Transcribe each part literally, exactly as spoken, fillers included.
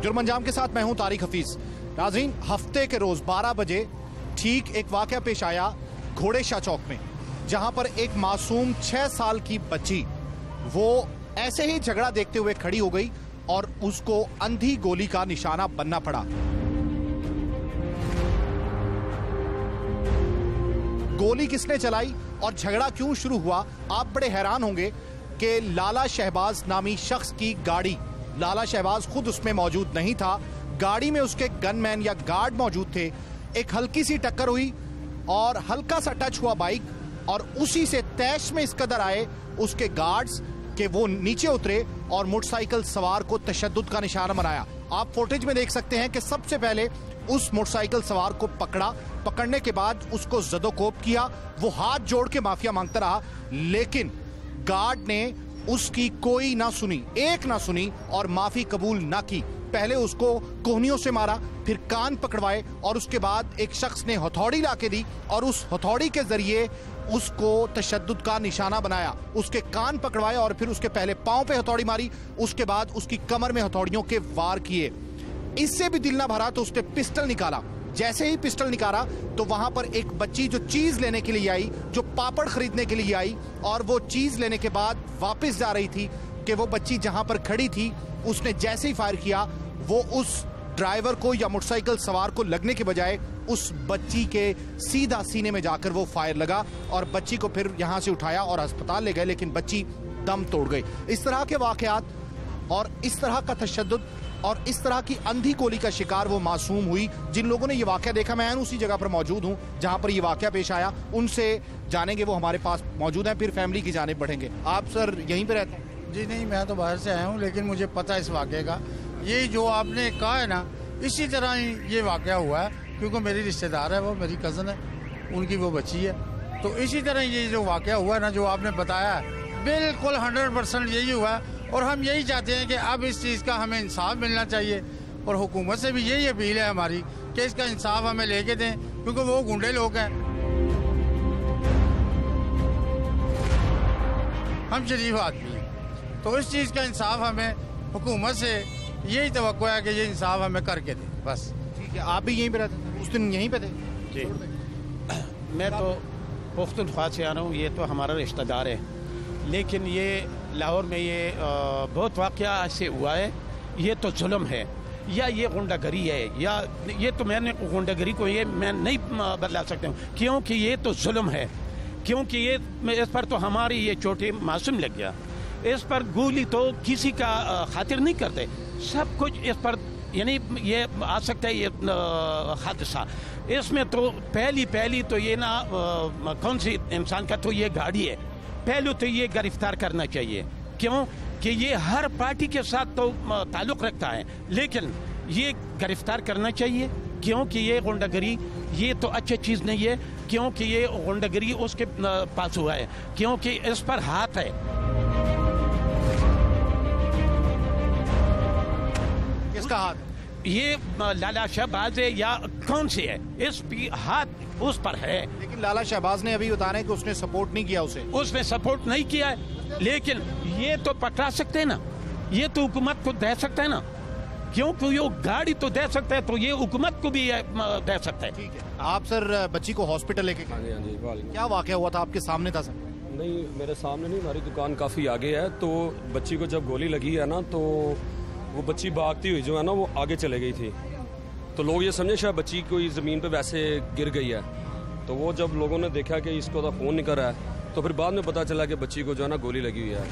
जुर्म अंजाम के साथ मैं हूं तारिक हफीज। नाज़रीन, हफ्ते के रोज बारह बजे ठीक एक वाकया पेश आया घोड़े शाह चौक में, जहां पर एक मासूम छह साल की बच्ची वो ऐसे ही झगड़ा देखते हुए खड़ी हो गई और उसको अंधी गोली का निशाना बनना पड़ा। गोली किसने चलाई और झगड़ा क्यों शुरू हुआ, आप बड़े हैरान होंगे कि लाला शहबाज नामी शख्स की गाड़ी, लाला शहबाज खुद उसमें मौजूद नहीं था, गाड़ी में उसके गनमैन या गार्ड मौजूद थे। एक हल्की सी टक्कर हुई और हल्का सा टच हुआ बाइक और उसी से तैश में इस कदर आए उसके गार्ड्स कि वो नीचे उतरे और मोटरसाइकिल सवार को तशद्दुद का निशाना बनाया। आप फुटेज में देख सकते हैं कि सबसे पहले उस मोटरसाइकिल सवार को पकड़ा, पकड़ने के बाद उसको जदोकोब किया। वो हाथ जोड़ के माफिया मांगता रहा, लेकिन गार्ड ने उसकी कोई ना सुनी, एक ना सुनी और माफी कबूल ना की। पहले उसको कोहनियों से मारा, फिर कान पकड़वाए और उसके बाद एक शख्स ने हथौड़ी लाके दी और उस हथौड़ी के जरिए उसको तशद्दुद का निशाना बनाया। उसके कान पकड़वाए और फिर उसके पहले पांव पे हथौड़ी मारी, उसके बाद उसकी कमर में हथौड़ियों के वार किए। इससे भी दिल ना भरा तो उसने पिस्टल निकाला। जैसे ही पिस्टल निकाला तो वहां पर एक बच्ची जो चीज लेने के लिए आई, जो पापड़ खरीदने के लिए आई और वो चीज लेने के बाद वापस जा रही थी कि वो बच्ची जहां पर खड़ी थी, उसने जैसे ही फायर किया वो उस ड्राइवर को या मोटरसाइकिल सवार को लगने के बजाय उस बच्ची के सीधा सीने में जाकर वो फायर लगा और बच्ची को फिर यहां से उठाया और अस्पताल ले गए, लेकिन बच्ची दम तोड़ गई। इस तरह के वाकयात और इस तरह का तशद्दुद और इस तरह की अंधी गोली का शिकार वो मासूम हुई। जिन लोगों ने ये वाकया देखा, मैं उसी जगह पर मौजूद हूँ जहां पर ये वाकया पेश आया, उनसे जानेंगे, वो हमारे पास मौजूद हैं, फिर फैमिली की जानिब बढ़ेंगे। आप सर यहीं पे रहते हैं? जी नहीं, मैं तो बाहर से आया हूँ, लेकिन मुझे पता है इस वाकये का। ये जो आपने कहा है ना, इसी तरह ही ये वाकया हुआ है, क्योंकि मेरी रिश्तेदार है, वो मेरी कज़न है, उनकी वो बच्ची है। तो इसी तरह ये जो वाकया हुआ है ना, जो आपने बताया, बिल्कुल हंड्रेड परसेंट यही हुआ है। और हम यही चाहते हैं कि अब इस चीज़ का हमें इंसाफ मिलना चाहिए और हुकूमत से भी यही अपील है हमारी कि इसका इंसाफ हमें लेके दें, क्योंकि वो गुंडे लोग हैं, हम शरीफ आदमी हैं। तो इस चीज़ का इंसाफ हमें हुकूमत से यही तवक्को है कि ये इंसाफ हमें करके दें, बस। ठीक है, आप भी यहीं पे रहते थे? उस दिन यहीं पे थे? जी, मैं तो पुख्तनख्वा से आ रहा हूँ, ये तो हमारा रिश्तेदार है, लेकिन ये लाहौर में ये बहुत वाक़या ऐसे हुआ है, ये तो जुल्म है या ये गुंडागरी है, या ये तो मैंने गुंडागरी को ये मैं नहीं बदला सकता हूँ, क्योंकि ये तो जुल्म है। क्योंकि ये इस पर तो हमारी ये छोटे मासूम लग गया, इस पर गोली तो किसी का खातिर नहीं करते, सब कुछ इस पर यानी ये आ सकता है ये हादसा। इसमें तो पहली पहली तो ये ना कौन सी इंसान का तो ये गाड़ी है, पहले तो ये गिरफ्तार करना चाहिए। क्यों कि ये हर पार्टी के साथ तो ताल्लुक़ रखता है, लेकिन ये गिरफ्तार करना चाहिए, क्योंकि ये गुंडागरी ये तो अच्छी चीज़ नहीं है, क्योंकि ये गुंडागरी उसके पास हुआ है, क्योंकि इस पर हाथ है। किसका हाथ? ये लाला शहबाज है या कौन से है, इस भी हाथ उस पर है। लेकिन लाला शहबाज ने अभी बता रहे हैं कि उसने सपोर्ट नहीं किया, उसे उसने सपोर्ट नहीं किया है, लेकिन ये तो पकड़ा सकते हैं ना, ये तो हुकूमत को दे सकता है ना, क्योंकि ये गाड़ी तो दे सकता है, तो ये हुकूमत को भी दे सकता है। ठीक है, आप सर बच्ची को हॉस्पिटल लेके गए? हाँ जी, हाँ जी। क्या वाकया हुआ था? आपके सामने था सर? नहीं, मेरे सामने नहीं, हमारी दुकान काफ़ी आगे है। तो बच्ची को जब गोली लगी है ना, तो वो बच्ची भागती हुई जो है ना वो आगे चले गई थी, तो लोग ये समझे शायद बच्ची कोई ज़मीन पे वैसे गिर गई है। तो वो जब लोगों ने देखा कि इसको तो फ़ोन नहीं कर रहा है, तो फिर बाद में पता चला कि बच्ची को जो है ना गोली लगी हुई है।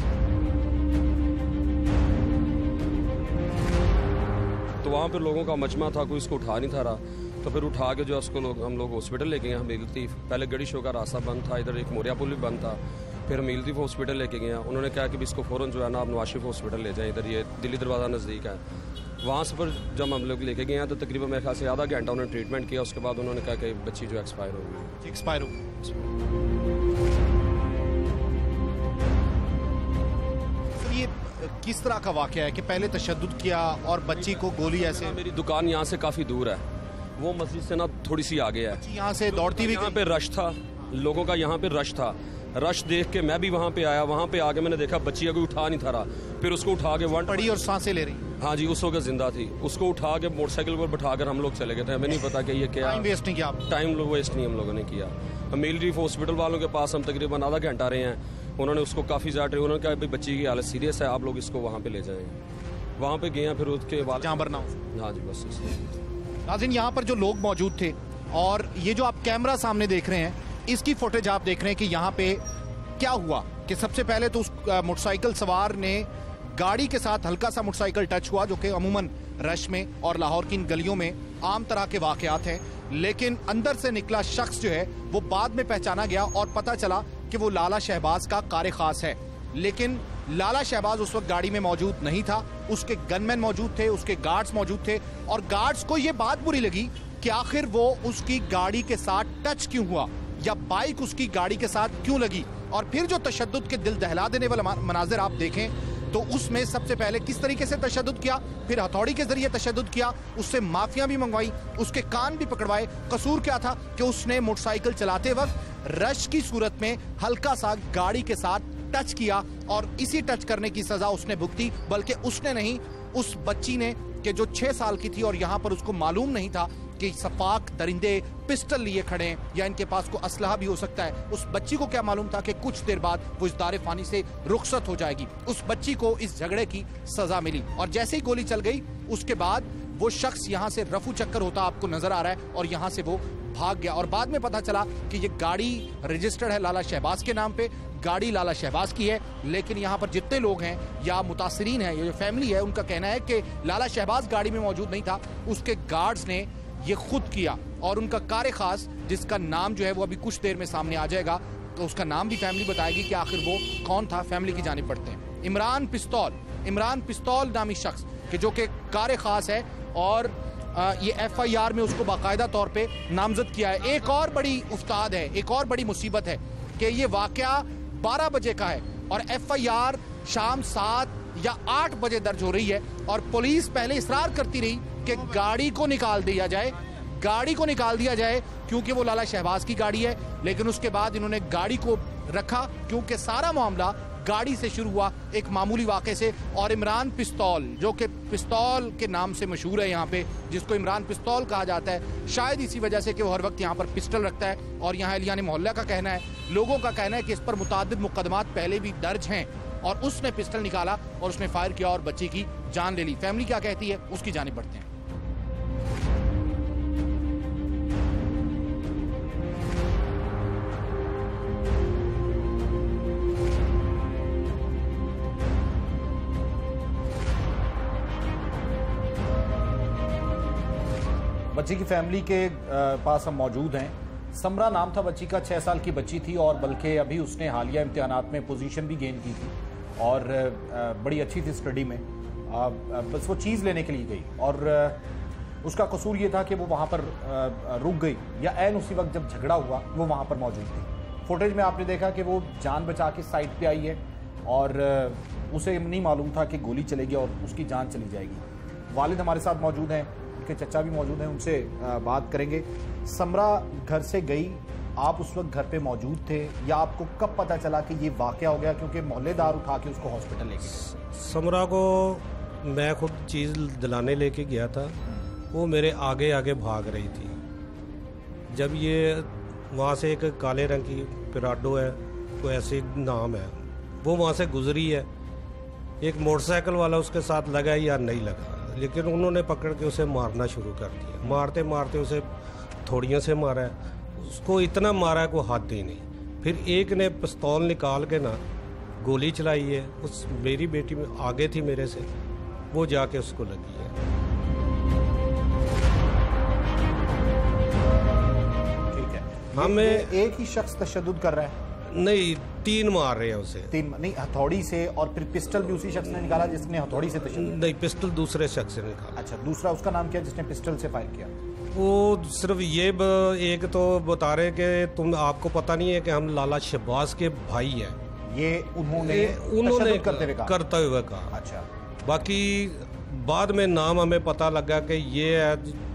तो वहाँ पर लोगों का मजमा था, कोई इसको उठा नहीं था रहा, तो फिर उठा के जो उसको लोग हम लोग हॉस्पिटल लेके गए। हमील लतीफ़, पहले गड़ी शो का रास्ता बंद था, इधर एक मोरिया पुल भी बंद था, फिर हमील लतीफ़ हॉस्पिटल लेके गए। उन्होंने कहा कि इसको फ़ौरन जो है ना आप नवाज शरीफ हॉस्पिटल ले जाएं, इधर ये दिल्ली दरवाज़ा नज़दीक है। वहाँ से पर जब हम लोग लेके गए हैं तो तकरीबन मेरे ख्याल से आधा घंटा उन्होंने ट्रीटमेंट किया, उसके बाद उन्होंने कहा कि बच्ची जो एक्सपायर हो गई। एक्सपायर हो सर, ये किस तरह का वाकया है कि पहले तशद्दुद किया और बच्ची को गोली ऐसे? मेरी दुकान यहाँ से काफ़ी दूर है, वो मस्जिद से ना थोड़ी सी आगे है। यहाँ से दौड़ती हुई यहाँ पे रश था, लोगों का यहाँ पे रश था, रश देख के मैं भी वहाँ पे आया, वहाँ पे आके मैंने देखा बच्ची कोई उठा नहीं था रहा, फिर उसको उठा के वन पड़ी और सांसें ले रही। हाँ जी, उस वक्त जिंदा थी। उसको उठा के मोटरसाइकिल पर बैठाकर हम लोग चले गए थे। हमें नहीं पता कि ये क्या टाइम वेस्ट नहीं किया आप? टाइम लोग वेस्ट नहीं हम लोगों ने किया। मिलिट्री हॉस्पिटल वालों के पास हम तकरीबन आधा घंटा रहे हैं। उन्होंने उसको काफ़ी ज़्यादा उन्होंने कहा भाई बच्ची की हालत सीरियस है, आप लोग इसको वहाँ पे ले जाएं। वहाँ पे गए, फिर उसके बाद जहाँ भरना हो। हाँ जी, बस नाज़रीन, यहाँ पर जो लोग मौजूद थे और ये जो आप कैमरा सामने देख रहे हैं, इसकी फुटेज आप देख रहे हैं कि यहाँ पे क्या हुआ कि सबसे पहले तो उस मोटरसाइकिल सवार ने गाड़ी के साथ हल्का सा मोटरसाइकिल टच हुआ, जो कि अमूमन रश में और लाहौर की इन गलियों में आम तरह के वाकयात हैं। लेकिन अंदर से निकला शख्स जो है वो बाद में पहचाना गया और पता चला कि वो लाला शहबाज का कार खास है। लेकिन लाला शहबाज उस वक्त गाड़ी में मौजूद नहीं था, उसके गनमैन मौजूद थे, उसके गार्ड्स मौजूद थे और गार्ड्स को ये बात बुरी लगी कि आखिर वो उसकी गाड़ी के साथ टच क्यों हुआ या बाइक उसकी गाड़ी के साथ क्यों लगी। और फिर जो तशद्दुद के दिल दहला देने वाला मनाजिर आप देखें तो उसमें सबसे पहले किस तरीके से तशद्दुद किया, फिर हथौड़ी के जरिए तशद्दुद किया, उससे माफिया भी मंगवाई, उसके कान भी पकड़वाए। कसूर क्या था कि उसने मोटरसाइकिल चलाते वक्त रश की सूरत में हल्का सा गाड़ी के साथ टच किया और इसी टच करने की सजा उसने भुगती। बल्कि उसने नहीं, उस बच्ची ने कि जो छह साल की थी और यहाँ पर उसको मालूम नहीं था कि सफाक दरिंदे पिस्टल लिए खड़े हैं या इनके पास कोई असलहा भी हो सकता है। उस बच्ची को क्या मालूम था कि कुछ देर बाद वो इस दारे फानी से रुखसत हो जाएगी। उस बच्ची को इस झगड़े की सजा मिली और जैसे ही गोली चल गई उसके बाद वो शख्स यहाँ से रफू चक्कर होता आपको नजर आ रहा है और यहाँ से वो भाग गया। और बाद में पता चला कि ये गाड़ी रजिस्टर्ड है लाला शहबाज के नाम पे, गाड़ी लाला शहबाज की है। लेकिन यहाँ पर जितने लोग हैं या मुतासरीन हैं, ये जो फैमिली है, उनका कहना है कि लाला शहबाज गाड़ी में मौजूद नहीं था, उसके गार्ड्स ने ये खुद किया। और उनका कार खास, जिसका नाम जो है वो अभी कुछ देर में सामने आ जाएगा, तो उसका नाम भी फैमिली बताएगी कि आखिर वो कौन था। फैमिली की जानिब पढ़ते हैं। इमरान पिस्तौल, इमरान पिस्तौल नामी शख्स कि जो कि कार खास है और आ, ये एफ आई आर में उसको बाकायदा तौर पे नामजद किया है। एक और बड़ी उस्ताद है, एक और बड़ी मुसीबत है कि ये वाकया बारह बजे का है और एफ आई आर शाम सात या आठ बजे दर्ज हो रही है और पुलिस पहले इसरार करती रही कि गाड़ी को निकाल दिया जाए, गाड़ी को निकाल दिया जाए क्योंकि वो लाला शहबाज की गाड़ी है। लेकिन उसके बाद इन्होंने गाड़ी को रखा क्योंकि सारा मामला गाड़ी से शुरू हुआ, एक मामूली वाक़े से। और इमरान पिस्तौल, जो कि पिस्तौल के नाम से मशहूर है यहाँ पे, जिसको इमरान पिस्तौल कहा जाता है, शायद इसी वजह से कि वो हर वक्त यहाँ पर पिस्टल रखता है। और यहाँ अलियानी मोहल्ला का कहना है, लोगों का कहना है कि इस पर मुताद्दिद मुकदमात पहले भी दर्ज हैं और उसने पिस्टल निकाला और उसने फायर किया और बच्ची की जान ले ली। फैमिली क्या कहती है उसकी जानिब बढ़ते हैं। बच्ची की फैमिली के पास हम मौजूद हैं। समरा नाम था बच्ची का, छः साल की बच्ची थी और बल्कि अभी उसने हालिया इम्तिहानात में पोजीशन भी गेन की थी और बड़ी अच्छी थी स्टडी में। बस वो चीज़ लेने के लिए गई और उसका कसूर ये था कि वो वहाँ पर रुक गई या ऐन उसी वक्त जब झगड़ा हुआ वो वहाँ पर मौजूद थी। फुटेज में आपने देखा कि वो जान बचा के साइड पे आई है और उसे नहीं मालूम था कि गोली चलेगी और उसकी जान चली जाएगी। वालिद हमारे साथ मौजूद हैं, उनके चचा भी मौजूद हैं, उनसे बात करेंगे। समरा घर से गई, आप उस वक्त घर पे मौजूद थे या आपको कब पता चला कि ये वाकया हो गया, क्योंकि मोहल्लेदार उठा के उसको हॉस्पिटल लेके गए? समरा को मैं खुद चीज़ दिलाने लेके गया था, वो मेरे आगे आगे भाग रही थी। जब ये वहाँ से एक काले रंग की पिराडो है, कोई ऐसे नाम है, वो वहाँ से गुजरी है। एक मोटरसाइकिल वाला उसके साथ लगा या नहीं लगा, लेकिन उन्होंने पकड़ के उसे मारना शुरू कर दिया। मारते मारते उसे थोड़ियों से मारा है, उसको इतना मारा है कोई हद ही नहीं। फिर एक ने पिस्तौल निकाल के ना गोली चलाई है, उस मेरी बेटी में आगे थी मेरे से, वो जाके उसको लगी है। ठीक है, हमें एक ही शख्स तशद्दुद कर रहा है? नहीं, तीन मार रहे हैं उसे। तीन नहीं, हथौड़ी से, और फिर पिस्टल भी उसी शख्स ने निकाला जिसने हथौड़ी से तशद्दुद? नहीं, पिस्टल दूसरे शख्स ने निकाला। अच्छा, दूसरा उसका नाम क्या जिसने पिस्टल से फायर किया? वो सिर्फ ये ब, एक तो बता रहे कि तुम आपको पता नहीं है कि हम लाला शहबाज के भाई हैं। ये उन्होंने उन्होंने करते हुए कहा? करते हुए कहा। अच्छा। बाकी बाद में नाम हमें पता लगा कि ये है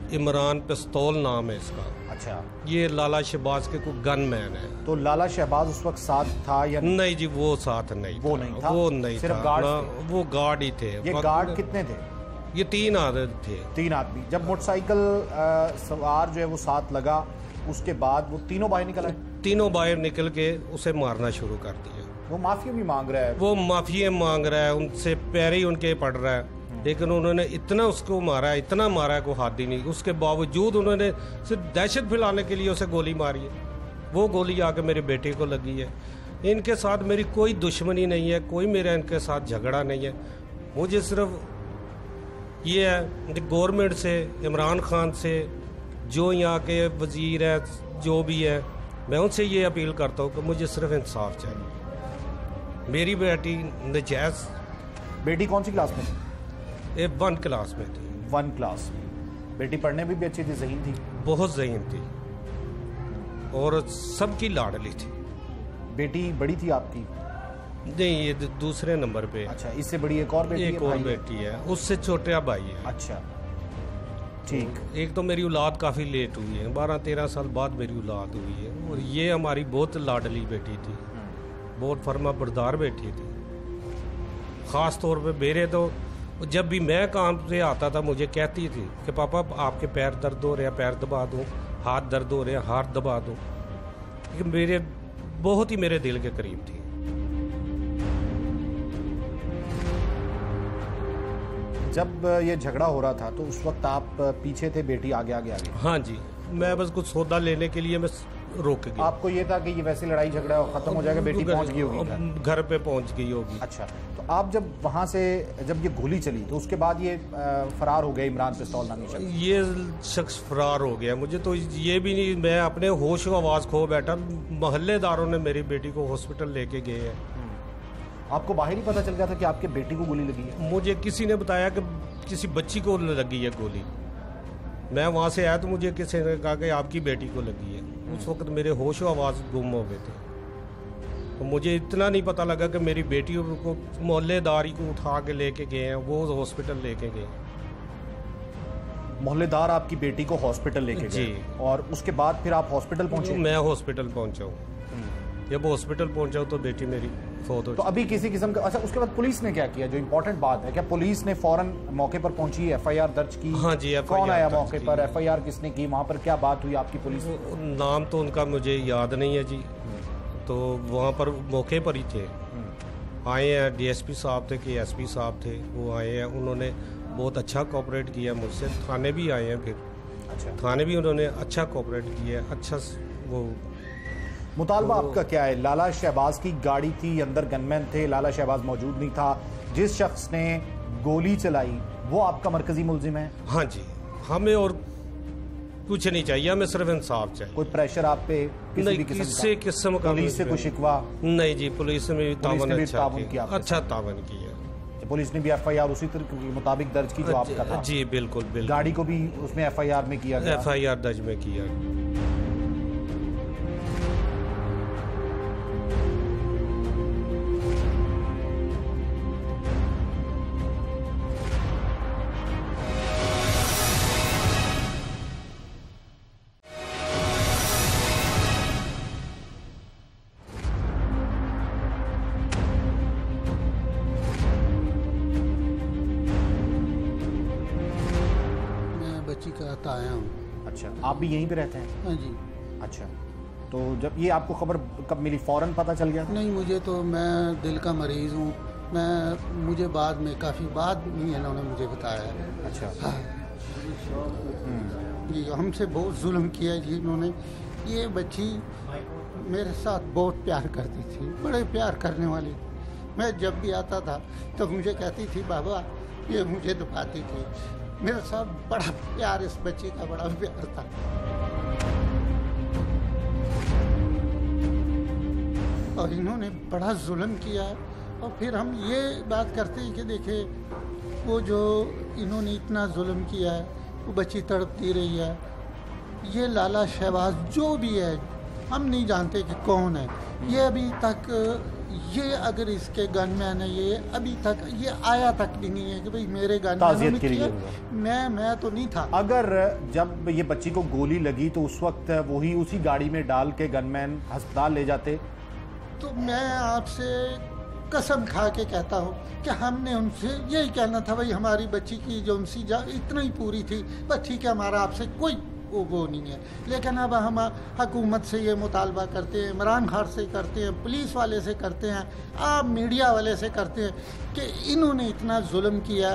इमरान पिस्तौल नाम है इसका। अच्छा, ये लाला शहबाज के कोई गन मैन है। तो लाला शहबाज उस वक्त साथ था या नहीं? नहीं जी, वो साथ नहीं वो था। नहीं था? वो नहीं सिर्फ था गार्ड ना, थे? वो गार्ड ही थे। ये गार्ड कितने थे? ये तीन आदमी थे। तीन आदमी। जब मोटरसाइकिल अ, सवार जो है वो साथ लगा, उसके बाद वो तीनों बाहर निकल आए? तीनों बाहर निकल के उसे मारना शुरू कर दिया। वो माफी भी मांग रहा है? वो माफिया मांग रहा है, उनसे पैर ही उनके पड़ रहा है, लेकिन उन्होंने इतना उसको मारा है, इतना मारा है, कोई हाथ ही नहीं। उसके बावजूद उन्होंने सिर्फ दहशत फैलाने के लिए उसे गोली मारी है। वो गोली आके मेरे बेटे को लगी है। इनके साथ मेरी कोई दुश्मनी नहीं है, कोई मेरा इनके साथ झगड़ा नहीं है। मुझे सिर्फ ये है कि गवर्नमेंट से, इमरान खान से, जो यहाँ के वजीर है, जो भी है, मैं उनसे ये अपील करता हूँ कि मुझे सिर्फ इंसाफ चाहिए। मेरी बेटी नजायज। बेटी कौन सी क्लास में थी? ये वन क्लास में थी। वन क्लास में। बेटी पढ़ने में भी अच्छी थी, ज़हीन थी? बहुत ज़हीन थी और सबकी लाडली थी। बेटी बड़ी थी आपकी? नहीं, ये दूसरे नंबर पे। अच्छा, इससे बड़ी एक और बेटी है? एक और बेटी है, उससे छोटा भाई है। अच्छा, ठीक। एक तो मेरी औलाद काफ़ी लेट हुई है, बारह तेरह साल बाद मेरी औलाद हुई है। और ये हमारी बहुत लाडली बेटी थी, बहुत फर्मा बरदार बेटी थी। ख़ास तौर पे मेरे तो जब भी मैं काम से आता था मुझे कहती थी कि पापा आपके पैर दर्द हो रहे हैं, पैर दबा दूँ, हाथ दर्द हो रहे हैं, हाथ दबा दूँ। लेकिन मेरे बहुत ही मेरे दिल के करीब थी। जब ये झगड़ा हो रहा था तो उस वक्त आप पीछे थे, बेटी आगे आगे आगे? हाँ जी, मैं बस कुछ सौदा लेने के लिए मैं रोक गया। आपको ये था कि ये वैसे लड़ाई झगड़ा खत्म हो जाएगा, बेटी पहुंच गई होगी घर? घर पे पहुंच गई होगी। अच्छा, तो आप जब वहां से जब ये गोली चली तो उसके बाद ये फरार हो गए इमरान पिस्तौल नामी शख्स? ये शख्स फरार हो गया। मुझे तो ये भी नहीं, मैं अपने होश व आवाज़ खो बैठा। मोहल्लेदारों ने मेरी बेटी को हॉस्पिटल लेके गए हैं। आपको बाहर ही पता चल गया था कि आपके बेटी को गोली लगी है? मुझे किसी ने बताया कि किसी बच्ची को लगी है गोली। मैं वहाँ से आया तो मुझे किसी ने कहा कि आपकी बेटी को लगी है। उस वक्त मेरे होश व आवाज़ गुम हो गए थे। तो मुझे इतना नहीं पता लगा कि मेरी बेटी को मोहल्लेदारी को उठा के लेके गए हैं, वो हॉस्पिटल लेके गए। मोहल्लेदार आपकी बेटी को हॉस्पिटल लेके गए? जी। और उसके बाद फिर आप हॉस्पिटल पहुंचे? मैं हॉस्पिटल पहुंचा हूँ। जब हॉस्पिटल पहुंचा तो बेटी मेरी फौत हो। तो अभी किसी किस्म का अच्छा, उसके बाद पुलिस ने क्या किया? जो इम्पोर्टेंट बात है, क्या पुलिस ने फौरन मौके पर पहुंची, एफ आई आर दर्ज की? हाँ जी, कौन आया मौके पर? एफ आई आर किसने की? वहाँ पर क्या बात हुई आपकी पुलिस? नाम तो उनका मुझे याद नहीं है जी। तो वहाँ पर मौके पर ही थे, आए हैं। डी एस पी साहब थे कि एस पी साहब थे, वो आए हैं। उन्होंने बहुत अच्छा कोऑपरेट किया मुझसे। थाने भी आए हैं, फिर अच्छा थाने भी उन्होंने अच्छा कोऑपरेट किया। अच्छा वो मुतालबा आपका क्या है? लाला शहबाज की गाड़ी थी, अंदर गनमैन थे, लाला शहबाज मौजूद नहीं था। जिस शख्स ने गोली चलाई वो आपका मरकजी मुलजिम है? हाँ जी, हमें और कुछ नहीं चाहिए, हमें सिर्फ इंसाफ चाहिए। कोई प्रेशर आप पे किसी नहीं, भी किस्म किसी का? किस्म का पुलिस से कोई शिकवा? नहीं जी, पुलिस में भी तावन भी अच्छा ताउन किया किया, आपके अच्छा तावन किया। पुलिस ने भी एफ आई आर उसी तरह के मुताबिक दर्ज की जो आपका था? जी बिल्कुल बिल्कुल। गाड़ी को भी उसमें एफ आई आर में किया गया? एफ आई आर दर्ज में किया। बच्ची का आता आया हूँ। अच्छा, आप भी यहीं पे रहते हैं? हाँ जी। अच्छा, तो जब ये आपको खबर कब मिली? फौरन पता चल गया? नहीं, मुझे तो, मैं दिल का मरीज़ हूँ। मैं मुझे बाद में, काफ़ी बाद में इन्होंने मुझे बताया। अच्छा। हाँ जी, हमसे बहुत जुल्म किया जी इन्होंने। ये बच्ची मेरे साथ बहुत प्यार करती थी, बड़े प्यार करने वाली। मैं जब भी आता था तो मुझे कहती थी बाबा, ये मुझे दबाती थी। मेरे साथ बड़ा प्यार, इस बच्ची का बड़ा प्यार था। और इन्होंने बड़ा जुल्म किया। और फिर हम ये बात करते हैं कि देखे, वो जो इन्होंने इतना जुल्म किया है, वो बच्ची तड़पती रही है। ये लाला शहबाज जो भी है, हम नहीं जानते कि कौन है। ये अभी तक ये अगर इसके गनमैन है, ये अभी तक ये आया तक भी नहीं है कि भाई मेरे ताज़ियत गनमैन के लिए मैं मैं तो नहीं था। अगर जब ये बच्ची को गोली लगी तो उस वक्त वही उसी गाड़ी में डाल के गनमैन अस्पताल ले जाते? तो मैं आपसे कसम खा के कहता हूँ कि हमने उनसे यही कहना था, भाई हमारी बच्ची की जो उनसी जा इतना ही पूरी थी, बस ठीक है, हमारा आपसे कोई वो वो नहीं है। लेकिन अब हम हुकूमत से ये मुतालबा करते हैं, इमरान खान से करते हैं, पुलिस वाले से करते हैं, आप मीडिया वाले से करते हैं कि इन्होंने इतना जुल्म किया,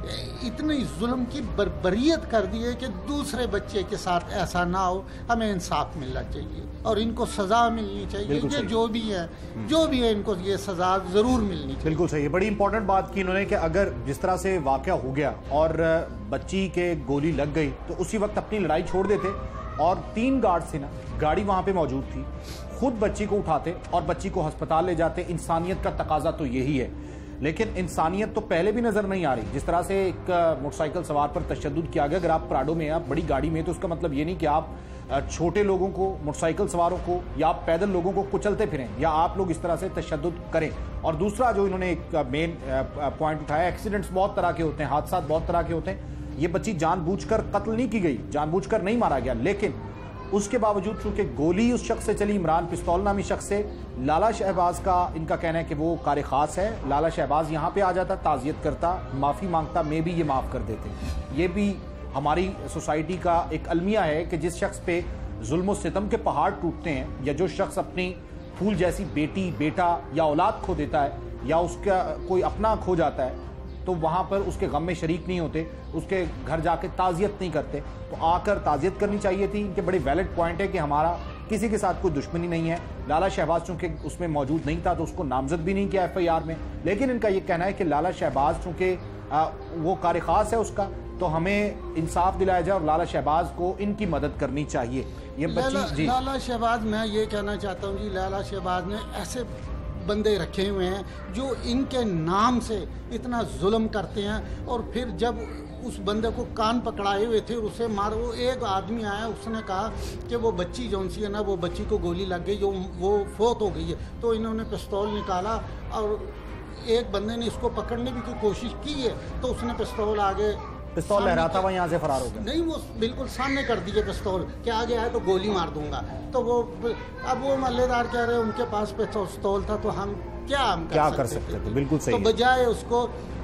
इतनी जुल्म की बर्बरियत कर दी है कि दूसरे बच्चे के साथ ऐसा ना हो। हमें इंसाफ मिलना चाहिए और इनको सज़ा मिलनी चाहिए। ये जो भी है जो भी है इनको ये सज़ा ज़रूर मिलनी चाहिए। बिल्कुल सही है। बड़ी इंपॉर्टेंट बात की इन्होंने कि अगर जिस तरह से वाक़या हो गया और बच्ची के गोली लग गई तो उसी वक्त अपनी लड़ाई छोड़ देते और तीन गार्ड से ना गाड़ी वहां पे मौजूद थी, खुद बच्ची को उठाते और बच्ची को अस्पताल ले जाते। इंसानियत का तकाजा तो यही है, लेकिन इंसानियत तो पहले भी नजर नहीं आ रही। जिस तरह से एक मोटरसाइकिल सवार पर तशद्दुद किया गया, अगर आप प्राडो में आप बड़ी गाड़ी में, तो उसका मतलब ये नहीं कि आप छोटे लोगों को, मोटरसाइकिल सवारों को या आप पैदल लोगों को कुचलते फिरें या आप लोग इस तरह से तशद्दुद करें। और दूसरा जो इन्होंने एक मेन पॉइंट उठाया, एक्सीडेंट्स बहुत तरह के होते हैं, हादसा बहुत तरह के होते हैं। ये बच्ची जानबूझकर कत्ल नहीं की गई, जानबूझकर नहीं मारा गया, लेकिन उसके बावजूद चूंकि गोली उस शख्स से चली, इमरान पिस्तौल नामी शख्स से, लाला शहबाज का इनका कहना है कि वो कार खास है। लाला शहबाज यहाँ पे आ जाता, ताज़ियत करता, माफ़ी मांगता, मैं भी ये माफ़ कर देते। ये भी हमारी सोसाइटी का एक अलमिया है कि जिस शख्स पे जुल्म सितम के पहाड़ टूटते हैं या जो शख्स अपनी फूल जैसी बेटी, बेटा या औलाद खो देता है या उसका कोई अपना खो जाता है, तो वहाँ पर उसके गम में शरीक नहीं होते, उसके घर जाके ताज़ियत नहीं करते। तो आकर ताज़ियत करनी चाहिए थी। इनके बड़े वैलिड पॉइंट है कि हमारा किसी के साथ कोई दुश्मनी नहीं है। लाला शहबाज चूंकि उसमें मौजूद नहीं था तो उसको नामजद भी नहीं किया एफ आई आर में, लेकिन इनका ये कहना है कि लाला शहबाज चूंकि वो कार खास है उसका, तो हमें इंसाफ दिलाया जाए और लाला शहबाज को इनकी मदद करनी चाहिए। ये बच्ची जी लाला शहबाज, मैं ये कहना चाहता हूँ जी, लाला शहबाज ने ऐसे बंदे रखे हुए हैं जो इनके नाम से इतना जुल्म करते हैं, और फिर जब उस बंदे को कान पकड़ाए हुए थे और उसे मार, वो एक आदमी आया, उसने कहा कि वो बच्ची जौन सी है ना, वो बच्ची को गोली लग गई, जो वो फोत हो गई है। तो इन्होंने पिस्तौल निकाला और एक बंदे ने इसको पकड़ने की कोशिश की है, तो उसने पिस्तौल आगे पिस्तौल लहराता हुआ यहाँ से फरार हो गया। नहीं, वो बिल्कुल सामने कर दिए पिस्तौल कि आगे आए तो गोली मार दूंगा। तो वो अब वो मल्लेदार कह रहे उनके पास पिस्तौल था, तो हम क्या हम कर क्या सकते कर सकते थे? बिल्कुल सही। तो बजाय उसको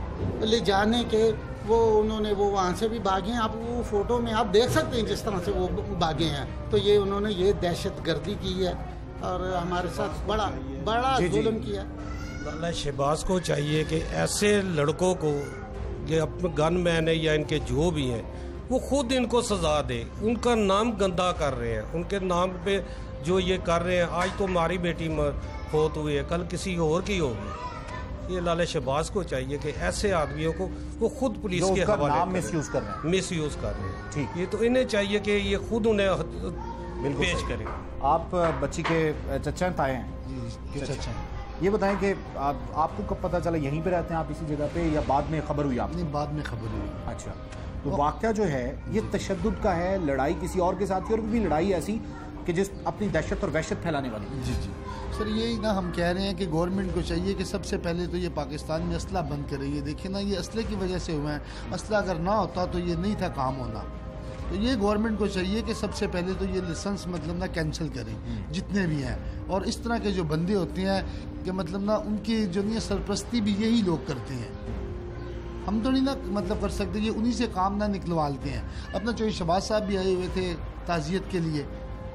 ले जाने के वो उन्होंने वो वहाँ से भी भागे हैं। आप वो फोटो में आप देख सकते हैं जिस तरह से वो भागे हैं। तो ये उन्होंने ये दहशत गर्दी की है और हमारे साथ बड़ा बड़ा जुल्म किया। लाला शहबाज को चाहिए कि ऐसे लड़कों को, ये अपने गन मैन है या इनके जो भी हैं, वो खुद इनको सजा दे। उनका नाम गंदा कर रहे हैं, उनके नाम पे जो ये कर रहे हैं। आज तो हमारी बेटी फौत हुई है, कल किसी और की होगी। ये लाला शहबाज को चाहिए कि ऐसे आदमियों को वो खुद पुलिस के हवाले नाम मिसयूज कर रहे हैं मिसयूज कर रहे हैं। ठीक, ये तो इन्हें चाहिए कि ये खुद उन्हें पेश करें। आप बच्ची के चचा ताए हैं? जी चचा। ये बताएं कि आप, आपको कब पता चला? यहीं पे रहते हैं आप इसी जगह पे, या बाद में खबर हुई आपको? नहीं, बाद में खबर हुई। अच्छा, तो वाक़या जो है ये तशद्दुद का है, लड़ाई किसी और के साथ थी, और भी लड़ाई ऐसी कि जिस अपनी दहशत और वहशत फैलाने वाली। जी जी सर, यही ना हम कह रहे हैं कि गवर्नमेंट को चाहिए कि सबसे पहले तो ये पाकिस्तान में असला बंद करे। ये देखिए ना, ये असले की वजह से हुआ है। असला अगर ना होता तो ये नहीं था काम होना। तो ये गवर्नमेंट को चाहिए कि सबसे पहले तो ये लाइसेंस मतलब ना कैंसिल करें जितने भी हैं, और इस तरह के जो बंदे होते हैं कि मतलब ना उनकी जो नहीं सरपरस्ती भी यही लोग करते हैं। हम तो नहीं ना मतलब कर सकते, ये उन्हीं से काम ना निकलवाते हैं। अपना चौधरी शहबाज साहब भी आए हुए थे ताज़ियत के लिए,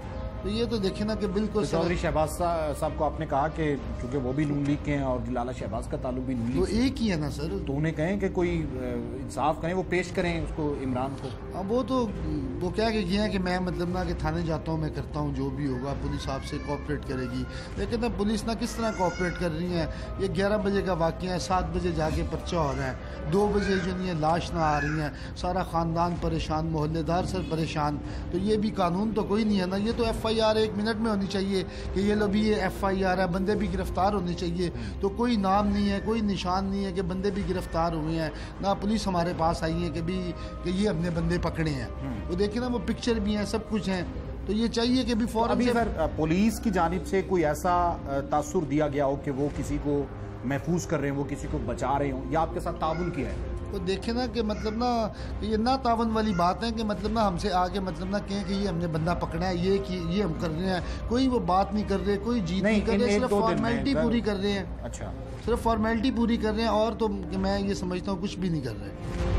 तो ये तो देखे ना कि बिल्कुल चौधरी शहबाज साहब को आपने कहा कि क्योंकि वो भी नून लीग के हैं और लाला शहबाज का ताल्लुक भी नून लीग, वो एक ही है ना सर। तो उन्हें कहें कि कोई इंसाफ करें, वो पेश करें उसको, इमरान को। हाँ, वो तो वो क्या कि ये है कि मैं मतलब ना कि थाने जाता हूँ, मैं करता हूँ जो भी होगा, पुलिस आपसे कोऑपरेट करेगी। लेकिन ना पुलिस ना किस तरह कोऑपरेट कर रही है। ये ग्यारह बजे का वाक़या है, सात बजे जाके पर्चा हो रहा है, दो बजे जो नहीं है लाश ना आ रही है, सारा ख़ानदान परेशान, मोहल्लेदार सर परेशान। तो ये भी कानून तो कोई नहीं है ना। ये तो एफ आई आर एक मिनट में होनी चाहिए कि ये लो भी ये एफ आई आर है, बंदे भी गिरफ्तार होने चाहिए। तो कोई नाम नहीं है, कोई निशान नहीं है कि बंदे भी गिरफ्तार हुए हैं, ना पुलिस हमारे पास आई है कि भी कि ये अपने बंदे पकड़े हैं। वो देखिए ना, वो पिक्चर भी हैं, सब कुछ हैं, तो ये चाहिए कि भी फौरन अभी से सर पुलिस की जानिब से कोई ऐसा तासुर दिया गया हो कि वो किसी को महफूज कर रहे हो, वो किसी को बचा रहे हो, या आपके साथ ताउन किया है? तो देखे ना कि मतलब ना ये ना तावन वाली बात है कि मतलब ना हमसे आगे मतलब ना कहें कि ये हमने बंदा पकड़ा है, ये कि ये हम कर रहे हैं, कोई वो बात नहीं कर रहे, कोई जीत नहीं कर रहे, सिर्फ फॉर्मेलिटी पूरी कर रहे हैं। अच्छा, सिर्फ फॉर्मेलिटी पूरी कर रहे हैं, और तो मैं ये समझता हूँ कुछ भी नहीं कर रहे।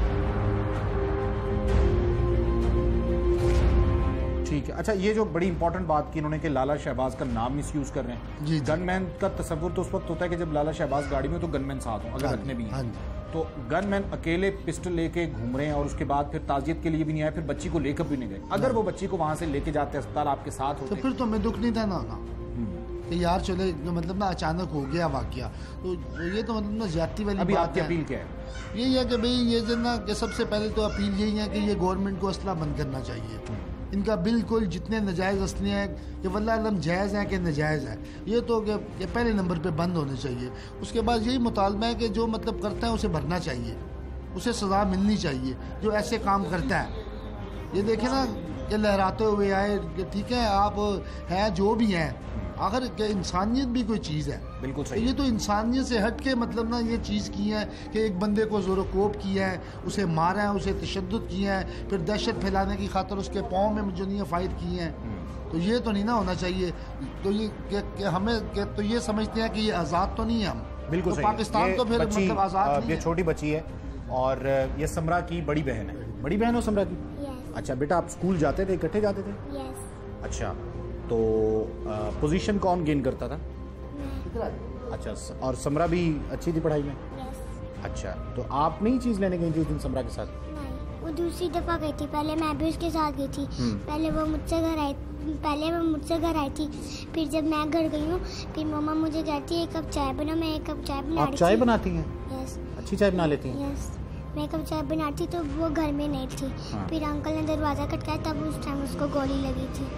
ठीक है। अच्छा, ये जो बड़ी इंपॉर्टेंट बात की इन्होंने कि लाला शहबाज का नाम मिस यूज कर रहे हैं। जी, गनमैन का तस्वुर तो उस वक्त होता है कि जब लाला शहबाज गाड़ी में तो गनमैन साथ हो, अगर रखने भी हैं तो गनमैन अकेले पिस्टल लेके घूम रहे हैं और उसके बाद फिर ताजियत के लिए भी नहीं आए, फिर बच्ची को लेकर भी नहीं गए। अगर वो बच्ची को वहां से लेके जाते अस्पताल आपके साथ होते तो फिर तो हमें दुख नहीं था ना ना कि यार चले, मतलब ना अचानक हो गया वाकया, तो ये तो मतलब ना ज्यादती वाली अभी बात आपकी है। अपील क्या है? यही है कि भाई ये जो ना कि सबसे पहले तो अपील यही है कि ये गवर्नमेंट को असला बंद करना चाहिए। इनका बिल्कुल जितने नजायज़ असले हैं कि वल्लाह अलम जायज़ हैं कि नजायज़ है, ये तो कि ये पहले नंबर पे बंद होने चाहिए। उसके बाद यही मुतालबा है कि जो मतलब करता है उसे भरना चाहिए, उसे सज़ा मिलनी चाहिए जो ऐसे काम करता है। ये देखें ना कि लहराते हुए आए कि ठीक है आप हैं जो भी हैं, आखिर क्या इंसानियत भी कोई चीज़ है। बिल्कुल तो सही। ये तो इंसानियत से हट के मतलब ना ये चीज़ की है कि एक बंदे को ज़ोर-ओ-कोब किया है, उसे मारा है, उसे तशद्दुद किया है, फिर दहशत फैलाने की खातिर उसके पाँव में जो नहीं फायर किए हैं, तो ये तो नहीं ना होना चाहिए। तो ये कि, कि हमें कि, तो ये समझते हैं कि ये आज़ाद तो नहीं है हम। बिल्कुल तो सही। पाकिस्तान तो फिर बच्ची, मतलब आज़ाद नहीं ये है। छोटी बच्ची है और ये समरा की बड़ी बहन है। बड़ी बहन हो समरा की? अच्छा बेटा, आप स्कूल जाते थे, इकट्ठे जाते थे? अच्छा, तो पोजीशन कौन गेन करता था? अच्छा, और समरा भी अच्छी थी पढ़ाई में? अच्छा, तो आप नहीं चीज लेने गई थी उस दिन समरा के साथ? नहीं, वो दूसरी दफा गई थी, पहले मैं भी उसके साथ गई थी। पहले वो मुझसे घर आई पहले वो मुझसे घर आई थी, फिर जब मैं घर गई हूँ फिर मम्मा मुझे कहती है एक कप चाय बना, मैं एक कप चाय बना। आप चाय बनाती हैं? यस। अच्छी चाय बना लेती हैं? यस। मैं एक कप चाय बनाती तो वो घर में नहीं थी। हाँ। फिर अंकल ने दरवाज़ा खटकाया, तब उस टाइम उसको गोली लगी थी।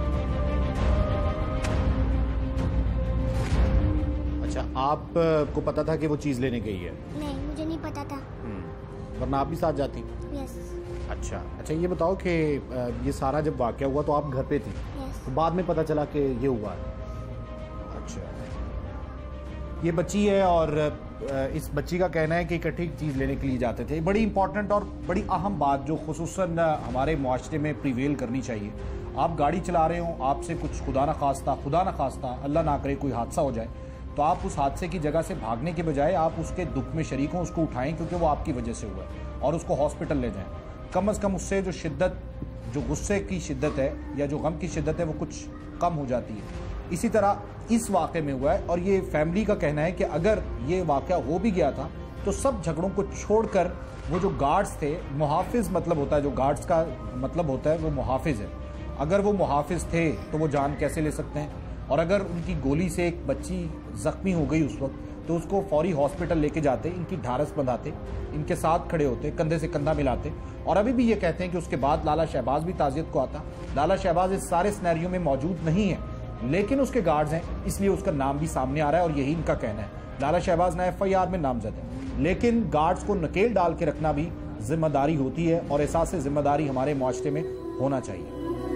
अच्छा, आपको पता था कि वो चीज लेने गई है? नहीं, मुझे नहीं पता था। वरना आप भी साथ जाती? यस। अच्छा अच्छा, ये बताओ कि ये सारा जब वाकया हुआ तो आप घर पे थी? यस। तो बाद में पता चला कि ये हुआ है? अच्छा, ये बच्ची है और इस बच्ची का कहना है कि इकट्ठी चीज़ लेने के लिए जाते थे। बड़ी इंपॉर्टेंट और बड़ी अहम बात जो खुसूसन हमारे मुआशरे में प्रिवेल करनी चाहिए। आप गाड़ी चला रहे हो, आपसे कुछ खुदा न खास्ता खुदा न खास्ता अल्लाह ना करे कोई हादसा हो जाए, तो आप उस हादसे की जगह से भागने के बजाय आप उसके दुख में शरीक हों, उसको उठाएं क्योंकि वो आपकी वजह से हुआ है, और उसको हॉस्पिटल ले जाएं। कम अज़ कम उससे जो शिद्दत, जो गुस्से की शिद्दत है या जो गम की शिद्दत है वो कुछ कम हो जाती है। इसी तरह इस वाक़े में हुआ है, और ये फैमिली का कहना है कि अगर ये वाक़या हो भी गया था तो सब झगड़ों को छोड़कर वो जो गार्ड्स थे, मुहाफिज मतलब होता है, जो गार्ड्स का मतलब होता है वो मुहाफिज है, अगर वो मुहाफिज थे तो वो जान कैसे ले सकते हैं? और अगर उनकी गोली से एक बच्ची ज़ख्मी हो गई उस वक्त, तो उसको फौरी हॉस्पिटल लेके जाते, इनकी ढारस बंधाते, इनके साथ खड़े होते, कंधे से कंधा मिलाते। और अभी भी ये कहते हैं कि उसके बाद लाला शहबाज भी ताज़ियत को आता। लाला शहबाज इस सारे सिनेरियो में मौजूद नहीं है, लेकिन उसके गार्ड्स हैं, इसलिए उसका नाम भी सामने आ रहा है, और यही इनका कहना है। लाला शहबाज ना एफ आई आर में नामजद है, लेकिन गार्ड्स को नकेल डाल के रखना भी जिम्मेदारी होती है, और एहसास जिम्मेदारी हमारे मुआशरे में होना चाहिए।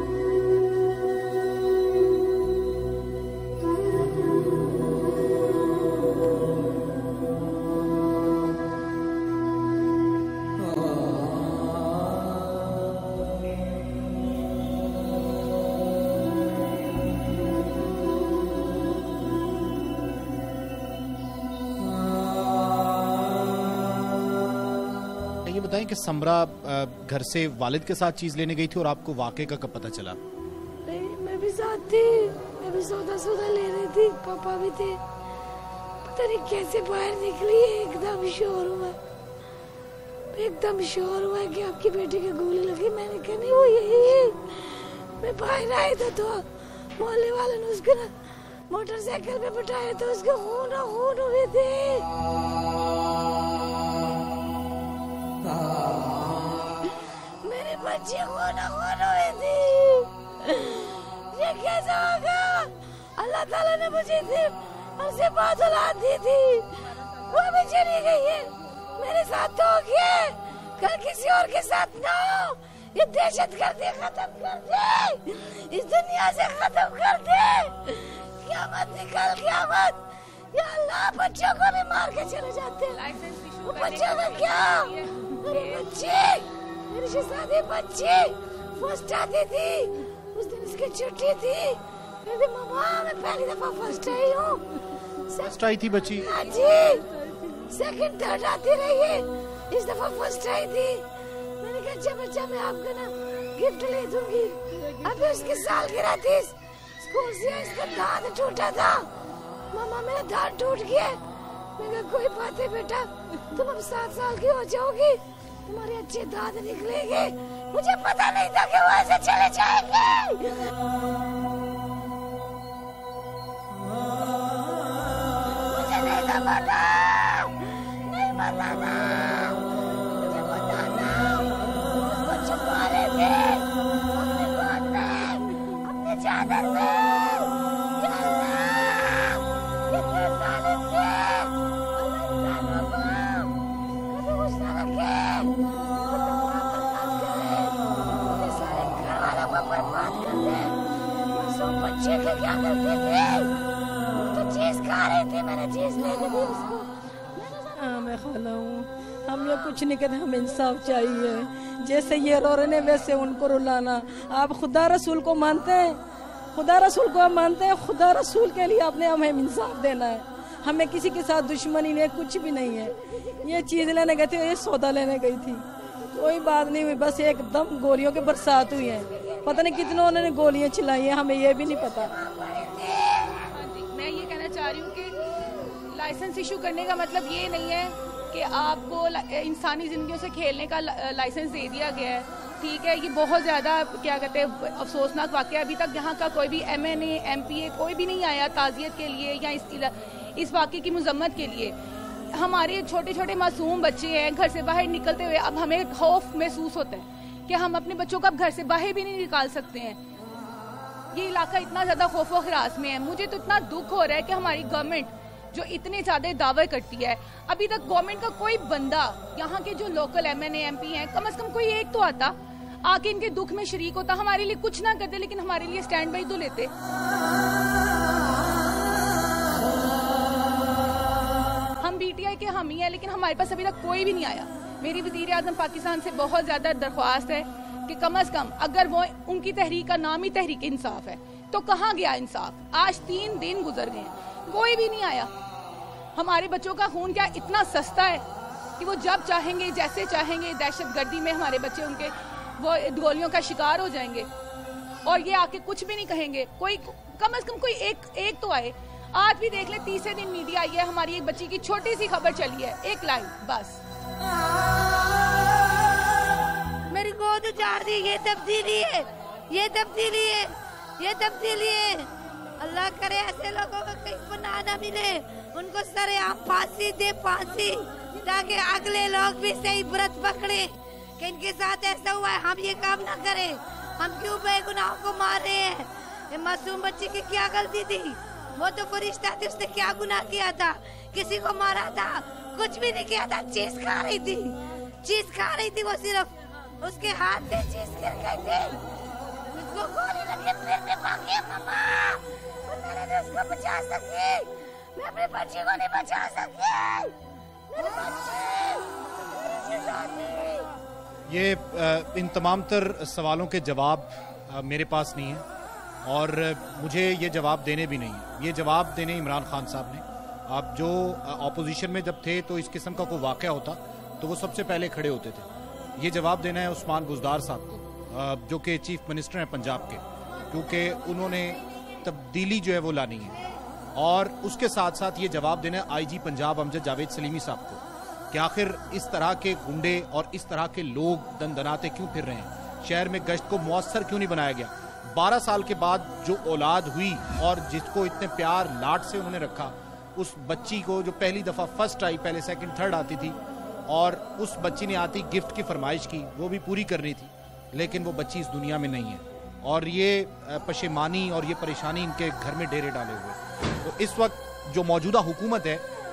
बताएं कि समरा घर से वालिद के साथ चीज लेने गई थी और आपको वाकये का कब पता चला? नहीं, मैं भी साथ थी, मैं भी सौदा सौदा ले रही थी, पापा भी थे। पता नहीं कैसे बाहर निकली, एकदम शोर हुआ, एकदम शोर हुआ कि आपकी बेटी की गोली लगी। मैंने कहा नहीं वो यही है। मैं बाहर आया था तो मोहल्ले वाले ने उसको ना मोटरसाइकिल पे बिठाया तो उसके खून खून हुए थे। मेरी बच्ची खून खून हुई थी। ये कैसा होगा? अल्लाह ताला ने मुझे हमसे बात औलाद दी थी, वो भी चली गई है। मेरे साथ तो हो गया, कल किसी और के साथ ना हो, ये दहशत गर्दी खत्म कर दे, इस दुनिया से खत्म कर दे। क़यामत निकल क़यामत, या अल्लाह बच्चों को भी मार के चले जाते हैं। वो बच्चों का क्या, मेरे बच्चे, मेरी शहजादी बच्ची फर्स्ट आती थी, उस दिन उसकी छुट्टी थी, कहती मामा मैं पहली दफा फर्स्ट आई हूँ। फर्स्ट आई थी बच्ची? हाँ जी, सेकंड थर्ड आती रही है, इस दफा फर्स्ट आई थी। मैंने कहा अच्छा बच्चा मैं आपको ना गिफ्ट ले दूंगी। अभी उसकी सालगिरह थी, स्कूल से इसका दांत टूटा था। मामा मेरा दांत टूट गया। मैं कहा कोई बात है बेटा, तुम अब सात साल की हो जाओगी, तुम्हारे अच्छे दांत निकलेंगे। मुझे पता नहीं था कि वो ऐसे चले जाएंगे। मुझे नहीं था पता, नहीं पता था, मुझे बताना। उसको छुपा लेते अपने गोद में, अपने चादर में। या अल्लाह, कितने जालिम थे। अल्लाह इंसानों को कभी गुस्सा रखे, बर्बाद कर दे, सारे घर वालों को बर्बाद कर दे। मासूम बच्चे के क्या करते थे, तो चीज खा रही थी, मैंने चीज ले दी उसको। हाँ मैं खाला हूँ, हम लोग कुछ नहीं कहते, हमें इंसाफ चाहिए। जैसे ये रो रहे हैं वैसे उनको रुलाना। आप खुदा रसूल को मानते हैं, खुदा रसूल को आप मानते हैं, खुदा रसूल के लिए आपने हमें इंसाफ देना है। हमें किसी के साथ दुश्मनी नहीं, कुछ भी नहीं है। ये चीज़ लेने गई थी, ये सौदा लेने गई थी, कोई बात नहीं हुई, बस एकदम गोलियों के बरसात हुई है। पता नहीं कितनों उन्होंने गोलियां चलाई हैं, हमें ये भी नहीं पता। मैं ये कहना चाह रही हूँ कि लाइसेंस इशू करने का मतलब ये नहीं है कि आपको इंसानी जिंदगियों से खेलने का लाइसेंस दे दिया गया है। ठीक है, ये बहुत ज़्यादा क्या कहते हैं अफसोसनाक वाक़या। अभी तक यहाँ का कोई भी M N A M P A कोई भी नहीं आया ताज़ियत के लिए या इस इस वाक़े की मजम्मत के लिए। हमारे छोटे छोटे मासूम बच्चे हैं, घर से बाहर निकलते हुए अब हमें खौफ महसूस होता है कि हम अपने बच्चों को अब घर से बाहर भी नहीं निकाल सकते हैं। ये इलाका इतना ज़्यादा खौफ व खरास में है। मुझे तो इतना दुख हो रहा है कि हमारी गवर्नमेंट जो इतने ज़्यादा दावे करती है, अभी तक गवर्नमेंट का कोई बंदा, यहाँ के जो local M N A M P हैं, कम अज कम कोई एक तो आता, आके इनके दुख में शरीक होता। हमारे लिए कुछ ना करते, लेकिन हमारे लिए स्टैंड बाई तो लेते। हम बी टी आई के हम ही हैं, लेकिन हमारे पास अभी तक कोई भी नहीं आया। मेरी वज़ीर आज़म पाकिस्तान से बहुत ज़्यादा दरख्वास्त है कि कम अज कम अगर वो उनकी तहरीक का नाम ही तहरीक इंसाफ है तो कहाँ गया इंसाफ। आज तीन दिन गुजर गए, कोई भी नहीं आया। हमारे बच्चों का खून क्या इतना सस्ता है कि वो जब चाहेंगे जैसे चाहेंगे दहशत गर्दी में हमारे बच्चे उनके वो गोलियों का शिकार हो जाएंगे और ये आके कुछ भी नहीं कहेंगे। कोई कम से कम कोई एक एक तो आए। आज भी देख ले, तीसरे दिन मीडिया आई है, हमारी एक बच्ची की छोटी सी खबर चली है, एक लाइन बस। मेरी गोद उजाड़ दी। ये तब्दीली है, ये तब्दीली है, ये तब्दीली है। अल्लाह करे ऐसे लोगों को कहीं पनाह न मिले, उनको सरेआम फांसी दे, फांसी, ताकि अगले लोग भी सही व्रत पकड़े कि इनके साथ ऐसा हुआ है, हम ये काम ना करें। हम क्यों बेगुनाहों को मार रहे हैं? ये मासूम बच्ची की क्या गलती थी? वो तो फरिश्ता थी, उसने क्या गुनाह किया था? किसी को मारा था? कुछ भी नहीं किया था। चीज खा रही थी, चीज खा रही थी वो, सिर्फ उसके हाथ से चीज गिर गई थी, उसको गोली लगी, फिर भी भागी मम्मा। मैंने तो उसको बचा सकी, मैं अपनी बच्ची को नहीं बचा सकी। मेरी बच्ची, मेरी शहजादी। ये इन तमाम तर सवालों के जवाब मेरे पास नहीं है और मुझे ये जवाब देने भी नहीं है। ये जवाब देने इमरान खान साहब ने, आप जो ऑपोजिशन में जब थे तो इस किस्म का कोई वाक़या होता तो वो सबसे पहले खड़े होते थे। ये जवाब देना है उस्मान बुज़दार साहब को, जो कि चीफ मिनिस्टर हैं पंजाब के, क्योंकि उन्होंने तब्दीली जो है वो लानी है। और उसके साथ साथ ये जवाब देना है आई जी पंजाब अमजद जावेद सलीमी साहब को कि आखिर इस तरह के गुंडे और इस तरह के लोग दनदनाते क्यों फिर रहे हैं, शहर में गश्त को मौसर क्यों नहीं बनाया गया। बारह साल के बाद जो औलाद हुई और जिसको इतने प्यार लाड से उन्होंने रखा, उस बच्ची को जो पहली दफ़ा फर्स्ट आई, पहले सेकंड थर्ड आती थी, और उस बच्ची ने आती गिफ्ट की फरमाइश की, वो भी पूरी करनी थी, लेकिन वो बच्ची इस दुनिया में नहीं है। और ये पशेमानी और ये परेशानी इनके घर में डेरे डाले हुए। तो इस वक्त जो मौजूदा हुकूमत है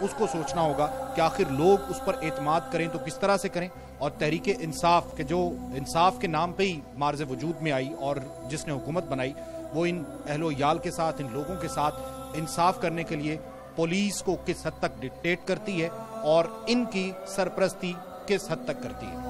उसको सोचना होगा कि आखिर लोग उस पर एतमाद करें तो किस तरह से करें। और तहरीक इंसाफ के जो इंसाफ के नाम पे ही मार्ज़ वजूद में आई और जिसने हुकूमत बनाई, वो इन अहलो याल के साथ, इन लोगों के साथ इंसाफ करने के लिए पुलिस को किस हद तक डिक्टेट करती है और इनकी सरपरस्ती किस हद तक करती है।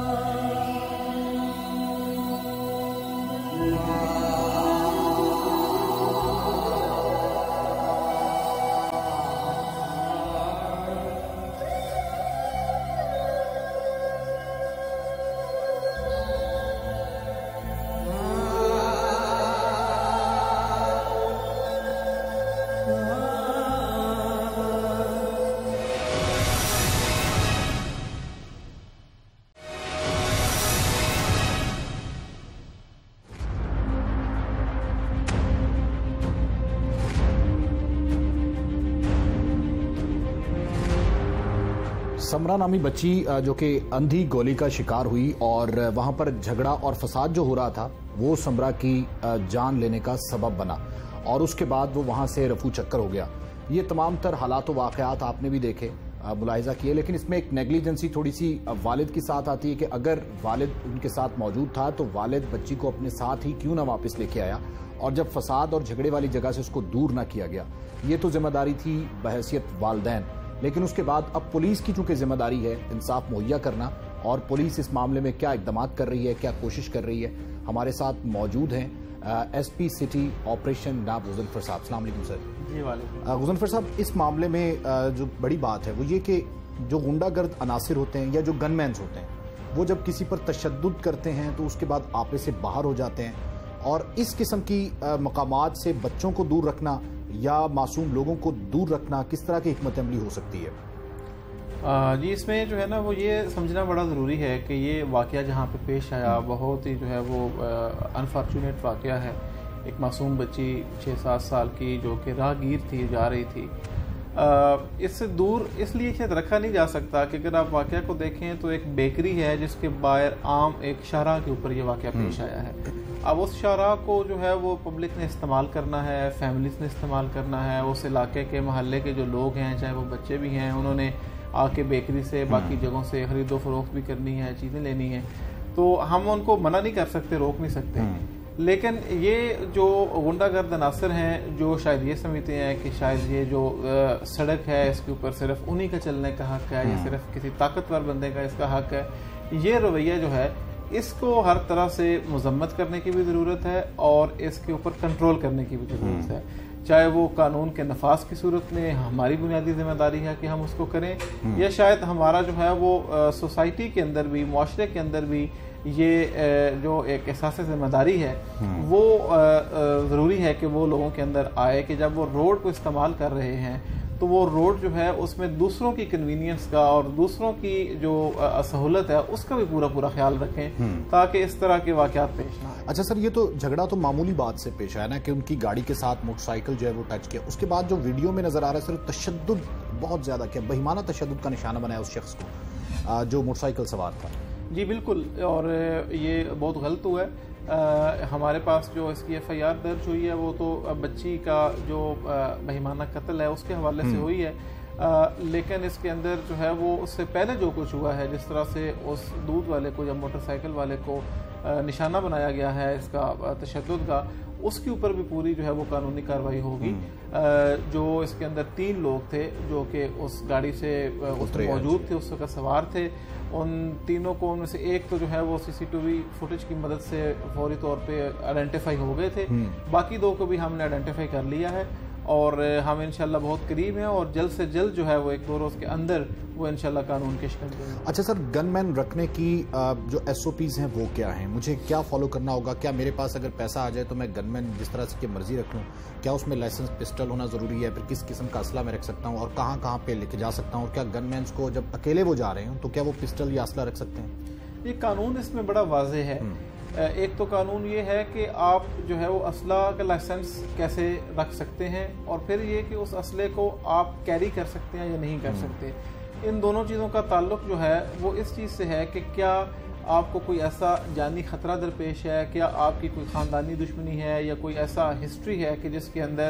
समरा नामी बच्ची जो कि अंधी गोली का शिकार हुई और वहां पर झगड़ा और फसाद जो हो रहा था वो समरा की जान लेने का सबब बना और उसके बाद वो वहां से रफू चक्कर हो गया। ये तमाम तर हालात व वाक़यात आपने भी देखे, मुलाहिजा किए, लेकिन इसमें एक नेग्लिजेंसी थोड़ी सी वालिद के साथ आती है कि अगर वालिद उनके साथ मौजूद था तो वालिद बच्ची को अपने साथ ही क्यों ना वापस लेके आया और जब फसाद और झगड़े वाली जगह से उसको दूर ना किया गया। ये तो जिम्मेदारी थी बहैसियत वालिदैन, लेकिन उसके बाद अब पुलिस की चूंकि जिम्मेदारी है इंसाफ मुहैया करना और पुलिस इस मामले में क्या इकदाम कर रही है, क्या कोशिश कर रही है। हमारे साथ मौजूद हैं एसपी सिटी ऑपरेशन नाब गुजनफर साहब। अस्सलाम वालेकुम सर। जी वालेकुम। गुजनफर साहब, इस मामले में आ, जो बड़ी बात है वो ये कि जो गुंडागर्द अनासिर होते हैं या जो गनमैन्स होते हैं वो जब किसी पर तशद्दुद करते हैं तो उसके बाद आपे से बाहर हो जाते हैं और इस किस्म की मकामात से बच्चों को दूर रखना या मासूम लोगों को दूर रखना किस तरह की हिकमत अमली हो सकती है? आ, जी इसमें जो है ना वो ये समझना बड़ा ज़रूरी है कि ये वाक़या जहाँ पे पेश आया बहुत ही जो है वो अनफॉर्चुनेट वाक़या है। एक मासूम बच्ची छः सात साल की जो कि राहगीर थी, जा रही थी। आ, इससे दूर इसलिए शायद रखा नहीं जा सकता कि अगर आप वाक़या को देखें तो एक बेकरी है जिसके बाहर आम एक शाहराह के ऊपर ये वाक़या पेश आया है। अब उस शाहराह को जो है वो पब्लिक ने इस्तेमाल करना है, फैमिलीज ने इस्तेमाल करना है, उस इलाके के महल्ले के जो लोग हैं चाहे वो बच्चे भी हैं उन्होंने आके बेकरी से बाकी जगहों से खरीदो फरोख्त भी करनी है, चीज़ें लेनी है, तो हम उनको मना नहीं कर सकते, रोक नहीं सकते। लेकिन ये जो गुंडागर्द अनासर हैं जो शायद ये समझते हैं कि शायद ये जो आ, सड़क है इसके ऊपर सिर्फ उन्हीं का चलने का हक है, ये सिर्फ किसी ताकतवर बंदे का इसका हक है, ये रवैया जो है इसको हर तरह से मजम्मत करने की भी ज़रूरत है और इसके ऊपर कंट्रोल करने की भी ज़रूरत है। चाहे वो कानून के नफाज की सूरत में हमारी बुनियादी जिम्मेदारी है कि हम उसको करें या शायद हमारा जो है वो सोसाइटी के अंदर भी, मुआशरे के अंदर भी ये जो एक एहसास जिम्मेदारी है वो ज़रूरी है कि वो लोगों के अंदर आए कि जब वो रोड को इस्तेमाल कर रहे हैं तो वो रोड जो है उसमें दूसरों की कन्वीनियंस का और दूसरों की जो सहूलत है उसका भी पूरा पूरा ख्याल रखें ताकि इस तरह के वाक़यात पेश ना आए। अच्छा सर, ये तो झगड़ा तो मामूली बात से पेश आया ना कि उनकी गाड़ी के साथ मोटरसाइकिल जो है वो टच किया, उसके बाद जो वीडियो में नजर आ रहा है सर तशद्दुद बहुत ज्यादा किया, बहिमाना तशद्दुद का निशाना बनाया उस शख्स को जो मोटरसाइकिल सवार था। जी बिल्कुल, और ये बहुत गलत हुआ है। आ, हमारे पास जो इसकी एफ आई आर दर्ज हुई है वो तो बच्ची का जो बहिमाना कत्ल है उसके हवाले से हुई है, आ, लेकिन इसके अंदर जो है वो उससे पहले जो कुछ हुआ है, जिस तरह से उस दूध वाले को या मोटरसाइकिल वाले को आ, निशाना बनाया गया है इसका तशद्दुद का, उसके ऊपर भी पूरी जो है वो कानूनी कार्रवाई होगी। जो इसके अंदर तीन लोग थे जो कि उस गाड़ी से उसमें मौजूद थे, उस वक्त सवार थे, उन तीनों को उनमें से एक तो जो है वो सीसीटीवी फुटेज की मदद से फौरी तौर पे आइडेंटिफाई हो गए थे, बाकी दो को भी हमने आइडेंटिफाई कर लिया है और हम इंशाल्लाह बहुत करीब हैं और जल्द से जल्द जो है वो एक दो रोज़ के अंदर वो इंशाल्लाह कानून के शिकन देंगे। अच्छा सर, गनमैन रखने की जो एस ओ पीज़ हैं वो क्या हैं, मुझे क्या फॉलो करना होगा? क्या मेरे पास अगर पैसा आ जाए तो मैं गनमैन जिस तरह से मर्जी रख लूँ? क्या उसमें लाइसेंस पिस्टल होना ज़रूरी है? फिर किस किस्म का असला मैं रख सकता हूँ और कहाँ कहाँ पे लेके जा सकता हूँ? और क्या गनमैन्स को जब अकेले वो जा रहे हो तो क्या वो पिस्टल या असला रख सकते हैं? ये कानून इसमें बड़ा वाज़ेह है। एक तो कानून ये है कि आप जो है वो असला का लाइसेंस कैसे रख सकते हैं और फिर ये कि उस असले को आप कैरी कर सकते हैं या नहीं कर सकते। इन दोनों चीज़ों का ताल्लुक जो है वो इस चीज़ से है कि क्या आपको कोई ऐसा जानी ख़तरा दरपेश है, क्या आपकी कोई ख़ानदानी दुश्मनी है या कोई ऐसा हिस्ट्री है कि जिसके अंदर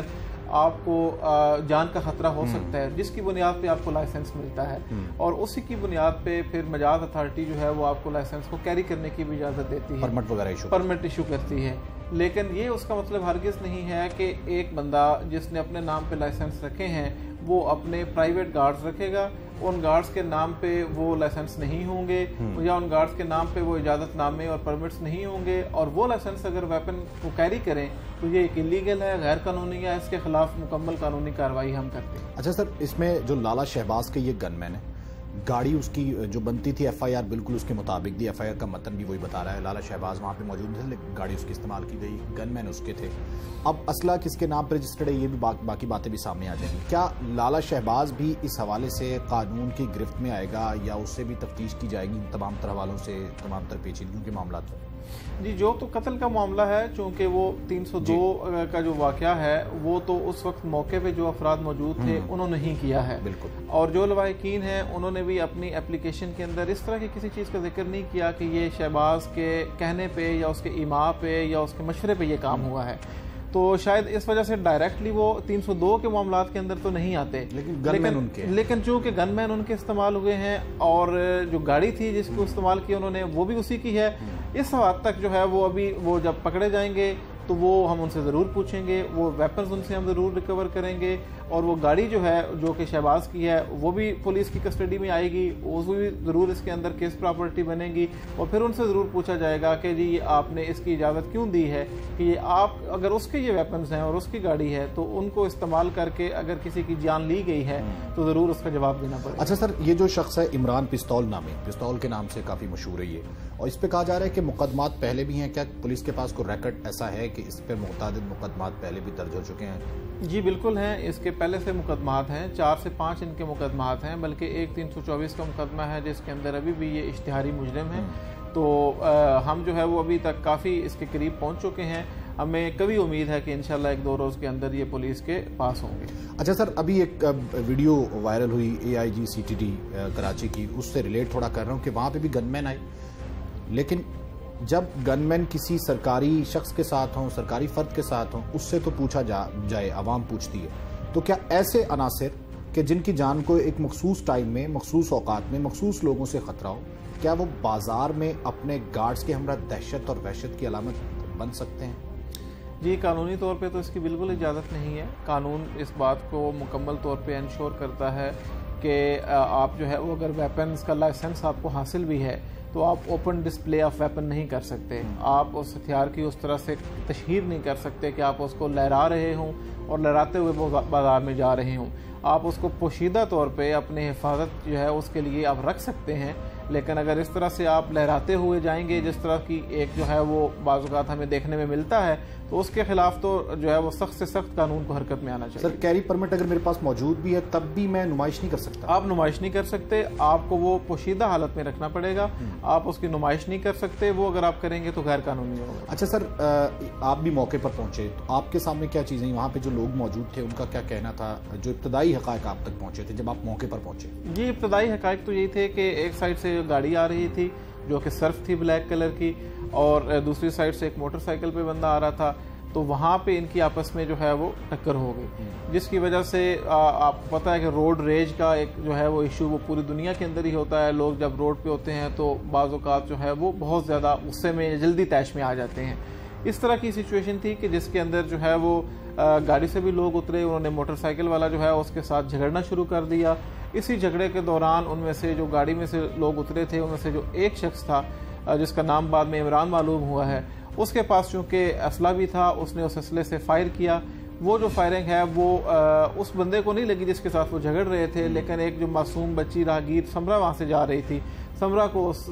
आपको जान का खतरा हो सकता है, जिसकी बुनियाद पे आपको लाइसेंस मिलता है और उसी की बुनियाद पे फिर मजाज अथॉरिटी जो है वो आपको लाइसेंस को कैरी करने की भी इजाज़त देती है, परमिट वगैरह इशू परमिट इशू करती है। लेकिन ये उसका मतलब हरगिज़ नहीं है कि एक बंदा जिसने अपने नाम पे लाइसेंस रखे हैं वो अपने प्राइवेट गार्ड्स रखेगा, उन गार्ड्स के नाम पे वो लाइसेंस नहीं होंगे या उन गार्ड्स के नाम पे वो इजाज़तनामे और परमिट्स नहीं होंगे, और वो लाइसेंस अगर वेपन को कैरी करें तो ये एक इलीगल है, गैर कानूनी है, इसके खिलाफ मुकम्मल कानूनी कार्रवाई हम करते हैं। अच्छा सर, इसमें जो लाला शहबाज के ये गनमैन है, गाड़ी उसकी जो बनती थी एफआईआर बिल्कुल उसके मुताबिक दी, एफआईआर का मतन भी वही बता रहा है, लाला शहबाज वहाँ पे मौजूद थे लेकिन गाड़ी उसकी इस्तेमाल की गई, गनमैन उसके थे। अब असला किसके नाम पर रजिस्टर्ड है ये भी बा, बाकी बातें भी सामने आ जाएंगी। क्या लाला शहबाज भी इस हवाले से कानून की गिरफ्त में आएगा या उससे भी तफ्तीश की जाएगी तमाम तरह वालों से, तमाम तरह पेचीदगियों के मामला? जी, जो तो कत्ल का मामला है, चूंकि वो तीन सौ दो का जो वाकया है वो तो उस वक्त मौके पे जो अफराद मौजूद थे उन्होंने ही किया है, बिल्कुल, और जो लवाहिकीन हैं उन्होंने भी अपनी एप्लीकेशन के अंदर इस तरह की किसी चीज़ का जिक्र नहीं किया कि ये शहबाज के कहने पे या उसके इमा पे या उसके मशवरे पे ये काम हुआ है। तो शायद इस वजह से डायरेक्टली वो तीन सौ दो के मामलात के अंदर तो नहीं आते, लेकिन गनमैन उनके लेकिन चूँकि गनमैन उनके इस्तेमाल हुए हैं और जो गाड़ी थी जिसको इस्तेमाल किया उन्होंने वो भी उसी की है। इस हद तक जो है वो अभी वो जब पकड़े जाएंगे तो वो हम उनसे ज़रूर पूछेंगे, वो वेपन्स उनसे हम ज़रूर रिकवर करेंगे, और वो गाड़ी जो है जो कि शहबाज की है वो भी पुलिस की कस्टडी में आएगी, वो भी ज़रूर इसके अंदर केस प्रॉपर्टी बनेगी, और फिर उनसे ज़रूर पूछा जाएगा कि जी आपने इसकी इजाज़त क्यों दी है कि ये आप अगर उसके ये वेपन्स हैं और उसकी गाड़ी है तो उनको इस्तेमाल करके अगर किसी की जान ली गई है तो ज़रूर उसका जवाब देना पड़ेगा। अच्छा सर, ये जो शख्स है इमरान पिस्तौल नामी, पिस्तौल के नाम से काफ़ी मशहूर है ये, और इस पर कहा जा रहा है कि मुकदमात पहले भी हैं, क्या पुलिस के पास कोई रिकॉर्ड ऐसा है कि इस पर मुतअद्दिद मुकदमात पहले भी दर्ज हो चुके हैं? जी बिल्कुल हैं, इसके पहले से मुकदमात हैं, चार से पाँच इनके मुकदमात हैं, बल्कि एक तीन सौ चौबीस का मुकदमा है जिसके अंदर अभी भी ये इश्तिहारी मुजरिम है। तो आ, हम जो है वो अभी तक काफ़ी इसके करीब पहुंच चुके हैं, हमें कभी उम्मीद है कि इंशाल्लाह एक दो रोज़ के अंदर ये पुलिस के पास होंगे। अच्छा सर, अभी एक वीडियो वायरल हुई A I G C T D Karachi की, उससे रिलेट थोड़ा कर रहा हूँ कि वहाँ पे भी गनमैन आए, लेकिन जब गनमैन किसी सरकारी शख्स के साथ हों, सरकारी फ़र्द के साथ हों, उससे तो पूछा जा जाए, आवाम पूछती है, तो क्या ऐसे अनासिर कि जिनकी जान को एक मखसूस टाइम में, मखसूस औकात में, मखसूस लोगों से ख़तरा हो, क्या वो बाज़ार में अपने गार्ड्स के हमरा दहशत और वहशत की अलामत बन सकते हैं? जी, कानूनी तौर पे तो इसकी बिल्कुल इजाज़त नहीं है। कानून इस बात को मुकम्मल तौर पे इंश्योर करता है कि आप जो है वो अगर वेपन्स का लाइसेंस आपको हासिल भी है तो आप ओपन डिस्प्ले ऑफ वेपन नहीं कर सकते, आप उस हथियार की उस तरह से तशहीर नहीं कर सकते कि आप उसको लहरा रहे हों और लहराते हुए बाज़ार में जा रहे हों। आप उसको पोशीदा तौर पे अपनी हिफाजत जो है उसके लिए आप रख सकते हैं, लेकिन अगर इस तरह से आप लहराते हुए जाएंगे जिस तरह की एक जो है वो बाज़-औक़ात हमें देखने में मिलता है, तो उसके खिलाफ तो जो है वो सख्त से सख्त कानून को हरकत में आना चाहिए। सर, कैरी परमिट अगर मेरे पास मौजूद भी है तब भी मैं नुमाइश नहीं कर सकता? आप नुमाइश नहीं कर सकते, आपको वो पोशीदा हालत में रखना पड़ेगा, आप उसकी नुमाइश नहीं कर सकते, वो अगर आप करेंगे तो गैर कानूनी होगा। अच्छा सर, आप भी मौके पर पहुंचे तो आपके सामने क्या चीज़ें, वहाँ पे जो लोग मौजूद थे उनका क्या कहना था, जो इब्तदाई हक़ाइक़ आप तक पहुँचे थे जब आप मौके पर पहुँचे? जी, इब्तदाई हक़ाइक़ तो यही थे कि एक साइड से गाड़ी आ रही थी जो कि सर्फ थी ब्लैक कलर की, और दूसरी साइड से एक मोटरसाइकिल पे बंदा आ रहा था, तो वहाँ पे इनकी आपस में जो है वो टक्कर हो गई, जिसकी वजह से आपको पता है कि रोड रेज का एक जो है वो इशू वो पूरी दुनिया के अंदर ही होता है। लोग जब रोड पे होते हैं तो बाज़ औक़ात जो है वो बहुत ज़्यादा गुस्से में, जल्दी तैश में आ जाते हैं। इस तरह की सिचुएशन थी कि जिसके अंदर जो है वो गाड़ी से भी लोग उतरे, उन्होंने मोटरसाइकिल वाला जो है उसके साथ झगड़ना शुरू कर दिया। इसी झगड़े के दौरान उनमें से जो गाड़ी में से लोग उतरे थे उनमें से जो एक शख्स था जिसका नाम बाद में इमरान मालूम हुआ है, उसके पास चूँकि असला भी था, उसने उस असले से फायर किया। वो जो फायरिंग है वो आ, उस बंदे को नहीं लगी जिसके साथ वो झगड़ रहे थे, लेकिन एक जो मासूम बच्ची राहगीर समरा वहाँ से जा रही थी, समरा को उस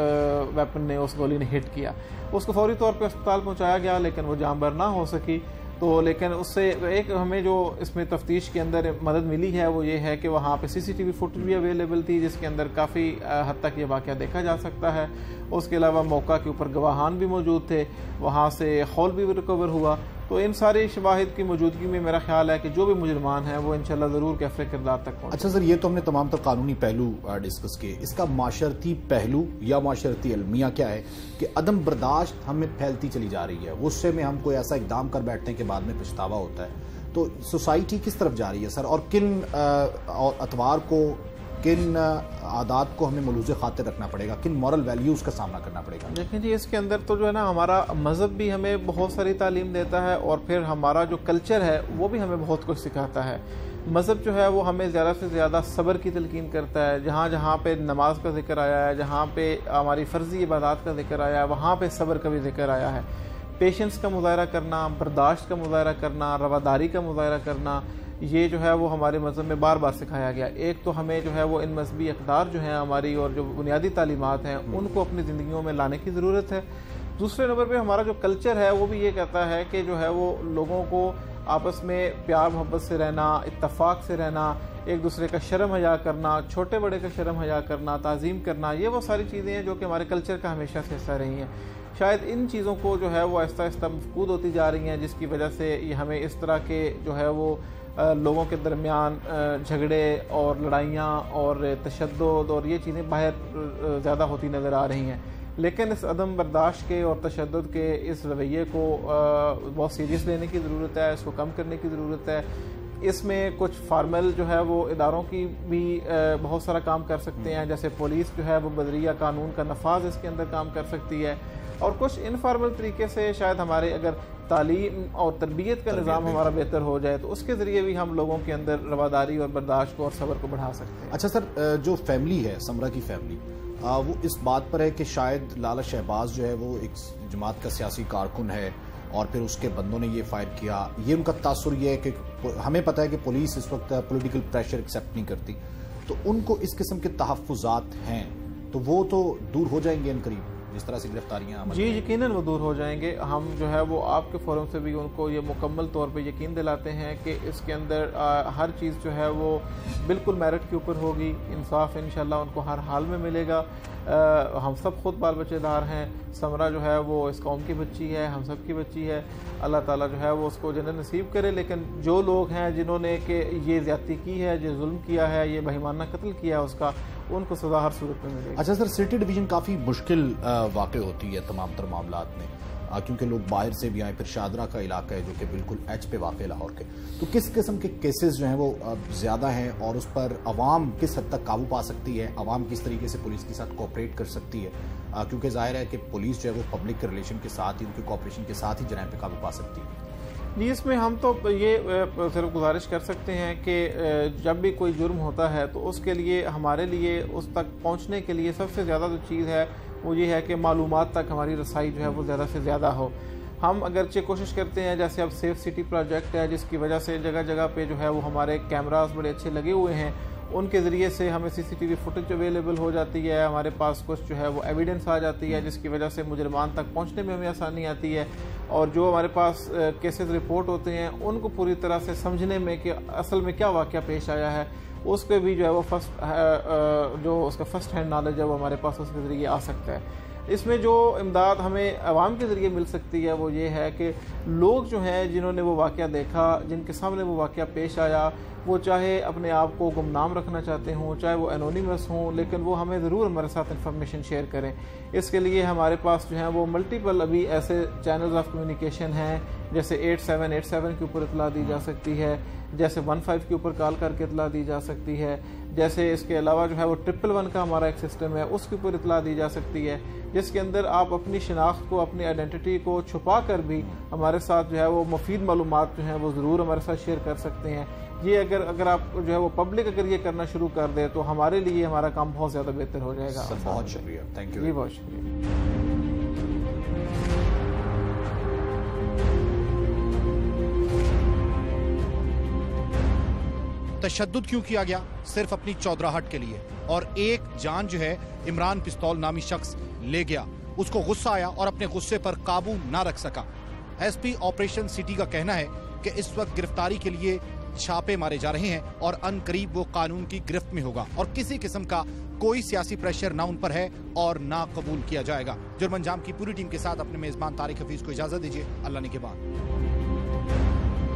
वेपन ने, उस गोली ने हिट किया। उसको फौरी तौर पे अस्पताल पहुँचाया गया लेकिन वो जाँबर ना हो सकी। तो लेकिन उससे एक हमें जो इसमें तफ्तीश के अंदर मदद मिली है वो ये है कि वहाँ पे सीसीटीवी फुटेज भी अवेलेबल थी जिसके अंदर काफ़ी हद तक ये वाक़या देखा जा सकता है। उसके अलावा मौका के ऊपर गवाहान भी मौजूद थे, वहाँ से खौल भी रिकवर हुआ। तो इन सारी शवाहिद की मौजूदगी में मेरा ख्याल है कि जो भी मुजरमान है वो इंशाल्लाह ज़रूर कैफ़े किरदार तक पहुँचे। अच्छा सर, ये तो हमने तमाम तर कानूनी पहलू डिस्कस किए, इसका माशरती पहलू या माशरती अलमिया क्या है कि अदम बर्दाश्त हमें फैलती चली जा रही है, गुस्से में हम कोई ऐसा इकदाम कर बैठते हैं कि बाद में पछतावा होता है। तो सोसाइटी किस तरफ जा रही है सर, और किन अतवार को, किन आदात को हमें मलूज़ खातिर रखना पड़ेगा, किन मॉरल वैल्यूज़ का सामना करना पड़ेगा? देखिए जी, इसके अंदर तो जो है ना हमारा मज़हब भी हमें बहुत सारी तालीम देता है और फिर हमारा जो कल्चर है वो भी हमें बहुत कुछ सिखाता है। मज़हब जो है वो हमें ज़्यादा से ज़्यादा सब्र की तलकीन करता है। जहाँ जहाँ पे नमाज का जिक्र आया है, जहाँ पे हमारी फ़र्ज़ी इबादत का जिक्र आया है, वहाँ पे सब्र का भी जिक्र आया है। पेशेंस का मुज़ाहरा करना, बर्दाश्त का मुज़ाहरा करना, रवादारी का मुज़ाहरा करना, ये जो है वो हमारे मज़हब में बार बार सिखाया गया। एक तो हमें जो है वो इन मजहबी अक़दार जो हैं हमारी और जो बुनियादी तालीमात हैं उनको अपनी ज़िंदगियों में लाने की ज़रूरत है। दूसरे नंबर पे हमारा जो कल्चर है वो भी ये कहता है कि जो है वो लोगों को आपस में प्यार मोहब्बत से रहना, इत्तफाक से रहना, एक दूसरे का शर्म हया करना, छोटे बड़े का शर्म हया करना, ताज़ीम करना, ये वो सारी चीज़ें हैं जो कि हमारे कल्चर का हमेशा से हिस्सा रही हैं। शायद इन चीज़ों को जो है वो आहिस्ता आहिस्ता मफकूद होती जा रही हैं, जिसकी वजह से ये हमें इस तरह के जो है वो लोगों के दरमियान झगड़े और लड़ाइयाँ और तशद्दुद और ये चीज़ें बाहर ज़्यादा होती नज़र आ रही हैं। लेकिन इस अदम बर्दाश्त के और तशद्दुद के इस रवैये को बहुत सीरियस लेने की ज़रूरत है, इसको कम करने की ज़रूरत है। इसमें कुछ फार्मल जो है वो इदारों की भी बहुत सारा काम कर सकते हैं, जैसे पुलिस जो है वो बदरिया कानून का नफाज इसके अंदर काम कर सकती है, और कुछ इनफॉर्मल तरीके से शायद हमारे अगर तालीम और तरबियत का निज़ाम हमारा बेहतर हो जाए तो उसके ज़रिए भी हम लोगों के अंदर रवादारी और बर्दाश्त को और सब्र को बढ़ा सकते हैं। अच्छा सर, जो फैमिली है, समरा की फैमिली, वो इस बात पर है कि शायद लाला शहबाज जो है वो एक जमात का सियासी कारकुन है और फिर उसके बंदों ने ये फायर किया, ये उनका तासुर ये है कि हमें पता है कि पुलिस इस वक्त पॉलिटिकल प्रेशर एक्सेप्ट नहीं करती, तो उनको इस किस्म के तहफ़्फ़ुज़ात हैं तो वो तो दूर हो जाएंगे इन करीब, जिस तरह से गिरफ्तारियाँ? जी यकीनन वो दूर हो जाएंगे। हम जो है वो आपके फोरम से भी उनको ये मुकम्मल तौर पे यकीन दिलाते हैं कि इसके अंदर आ, हर चीज़ जो है वो बिल्कुल मेरिट के ऊपर होगी, इंसाफ इंशाल्लाह उनको हर हाल में मिलेगा। आ, हम सब खुद बाल बच्चेदार हैं, समरा जो है वो इस कौम की बच्ची है, हम सब की बच्ची है, अल्लाह ताला जो है वो उसको जन्नत नसीब करे। लेकिन जो लोग हैं जिन्होंने कि ये ज़्यादती की है, जो जुल्म किया है, ये बेईमाना कत्ल किया है, उसका उनको सज़ा हर सूरत में मिलेगी। अच्छा सर, सिटी डिवीज़न काफ़ी मुश्किल वाक़ होती है तमाम तर मामलात में, क्योंकि लोग बाहर से भी आए, फिर शादरा का इलाका है जो कि बिल्कुल एच पे वाक़ लाहौर के, तो किस किस्म के केसेस जो हैं वो ज़्यादा हैं और उस पर अवाम किस हद तक काबू पा सकती है, अवाम किस तरीके से पुलिस के साथ कोऑपरेट कर सकती है, क्योंकि ज़ाहिर है कि पुलिस जो है वो पब्लिक के रिलेशन के साथ ही, उनके कोऑपरेशन के साथ ही जराइम पे काबू पा सकती है? जी, इसमें हम तो ये सिर्फ गुजारिश कर सकते हैं कि जब भी कोई जुर्म होता है तो उसके लिए हमारे लिए उस तक पहुंचने के लिए सबसे ज़्यादा जो चीज़ है वो ये है कि मालूमात तक हमारी रसाई जो है वो ज़्यादा से ज़्यादा हो। हम अगरचे कोशिश करते हैं, जैसे अब सेफ सिटी प्रोजेक्ट है जिसकी वजह से जगह जगह पे जो है वो हमारे कैमरास बड़े अच्छे लगे हुए हैं, उनके ज़रिए से हमें सीसीटीवी फुटेज अवेलेबल हो जाती है, हमारे पास कुछ जो है वो एविडेंस आ जाती है जिसकी वजह से मुजरमान तक पहुंचने में हमें आसानी आती है, और जो हमारे पास केसेस रिपोर्ट होते हैं उनको पूरी तरह से समझने में कि असल में क्या वाक़या पेश आया है, उसके भी जो है वो फर्स्ट जो उसका फर्स्ट हैंड नॉलेज है वो हमारे पास उसके ज़रिए आ सकता है। इसमें जो इमदाद हमें आवाम के ज़रिए मिल सकती है वो ये है कि लोग जो हैं जिन्होंने वो वाक़या देखा, जिनके सामने वो वाक़या पेश आया, वो चाहे अपने आप को गुमनाम रखना चाहते हों, चाहे वो एनोनिमस हों, लेकिन वो हमें ज़रूर हमारे साथ इंफॉर्मेशन शेयर करें। इसके लिए हमारे पास जो है वो मल्टीपल अभी ऐसे चैनल्स ऑफ कम्युनिकेशन हैं, जैसे एट सेवन एट सेवन के ऊपर इतला दी जा सकती है, जैसे वन फाइव के ऊपर कॉल करके इतला दी जा सकती है, जैसे इसके अलावा जो है वो ट्रिपल वन का हमारा एक सिस्टम है उसके ऊपर इतला दी जा सकती है, जिसके अंदर आप अपनी शिनाख्त को, अपनी आइडेंटिटी को छुपा कर भी हमारे साथ जो है वो मुफीद मालूमात जो हैं वो ज़रूर हमारे साथ शेयर कर सकते हैं। ये अगर अगर आप जो है वो पब्लिक अगर ये करना शुरू कर दे तो हमारे लिए हमारा काम बहुत ज़्यादा बेहतर हो जाएगा। सर बहुत शुक्रिया, थैंक यू। जी बहुत शुक्रिया। तशद्दुद क्यों किया गया? सिर्फ अपनी चौधराहट के लिए, और एक जान जो है इमरान पिस्तौल नामी शख्स ले गया, उसको गुस्सा आया और अपने गुस्से पर काबू ना रख सका। एसपी ऑपरेशन सिटी का कहना है कि इस वक्त गिरफ्तारी के लिए छापे मारे जा रहे हैं और अनकरीब वो कानून की गिरफ्त में होगा, और किसी किस्म का कोई सियासी प्रेशर ना उन पर है और ना कबूल किया जाएगा। जुर्म अंजाम की पूरी टीम के साथ अपने मेजबान तारिक हफीज को इजाजत दीजिए। अल्लाह ने के बाद।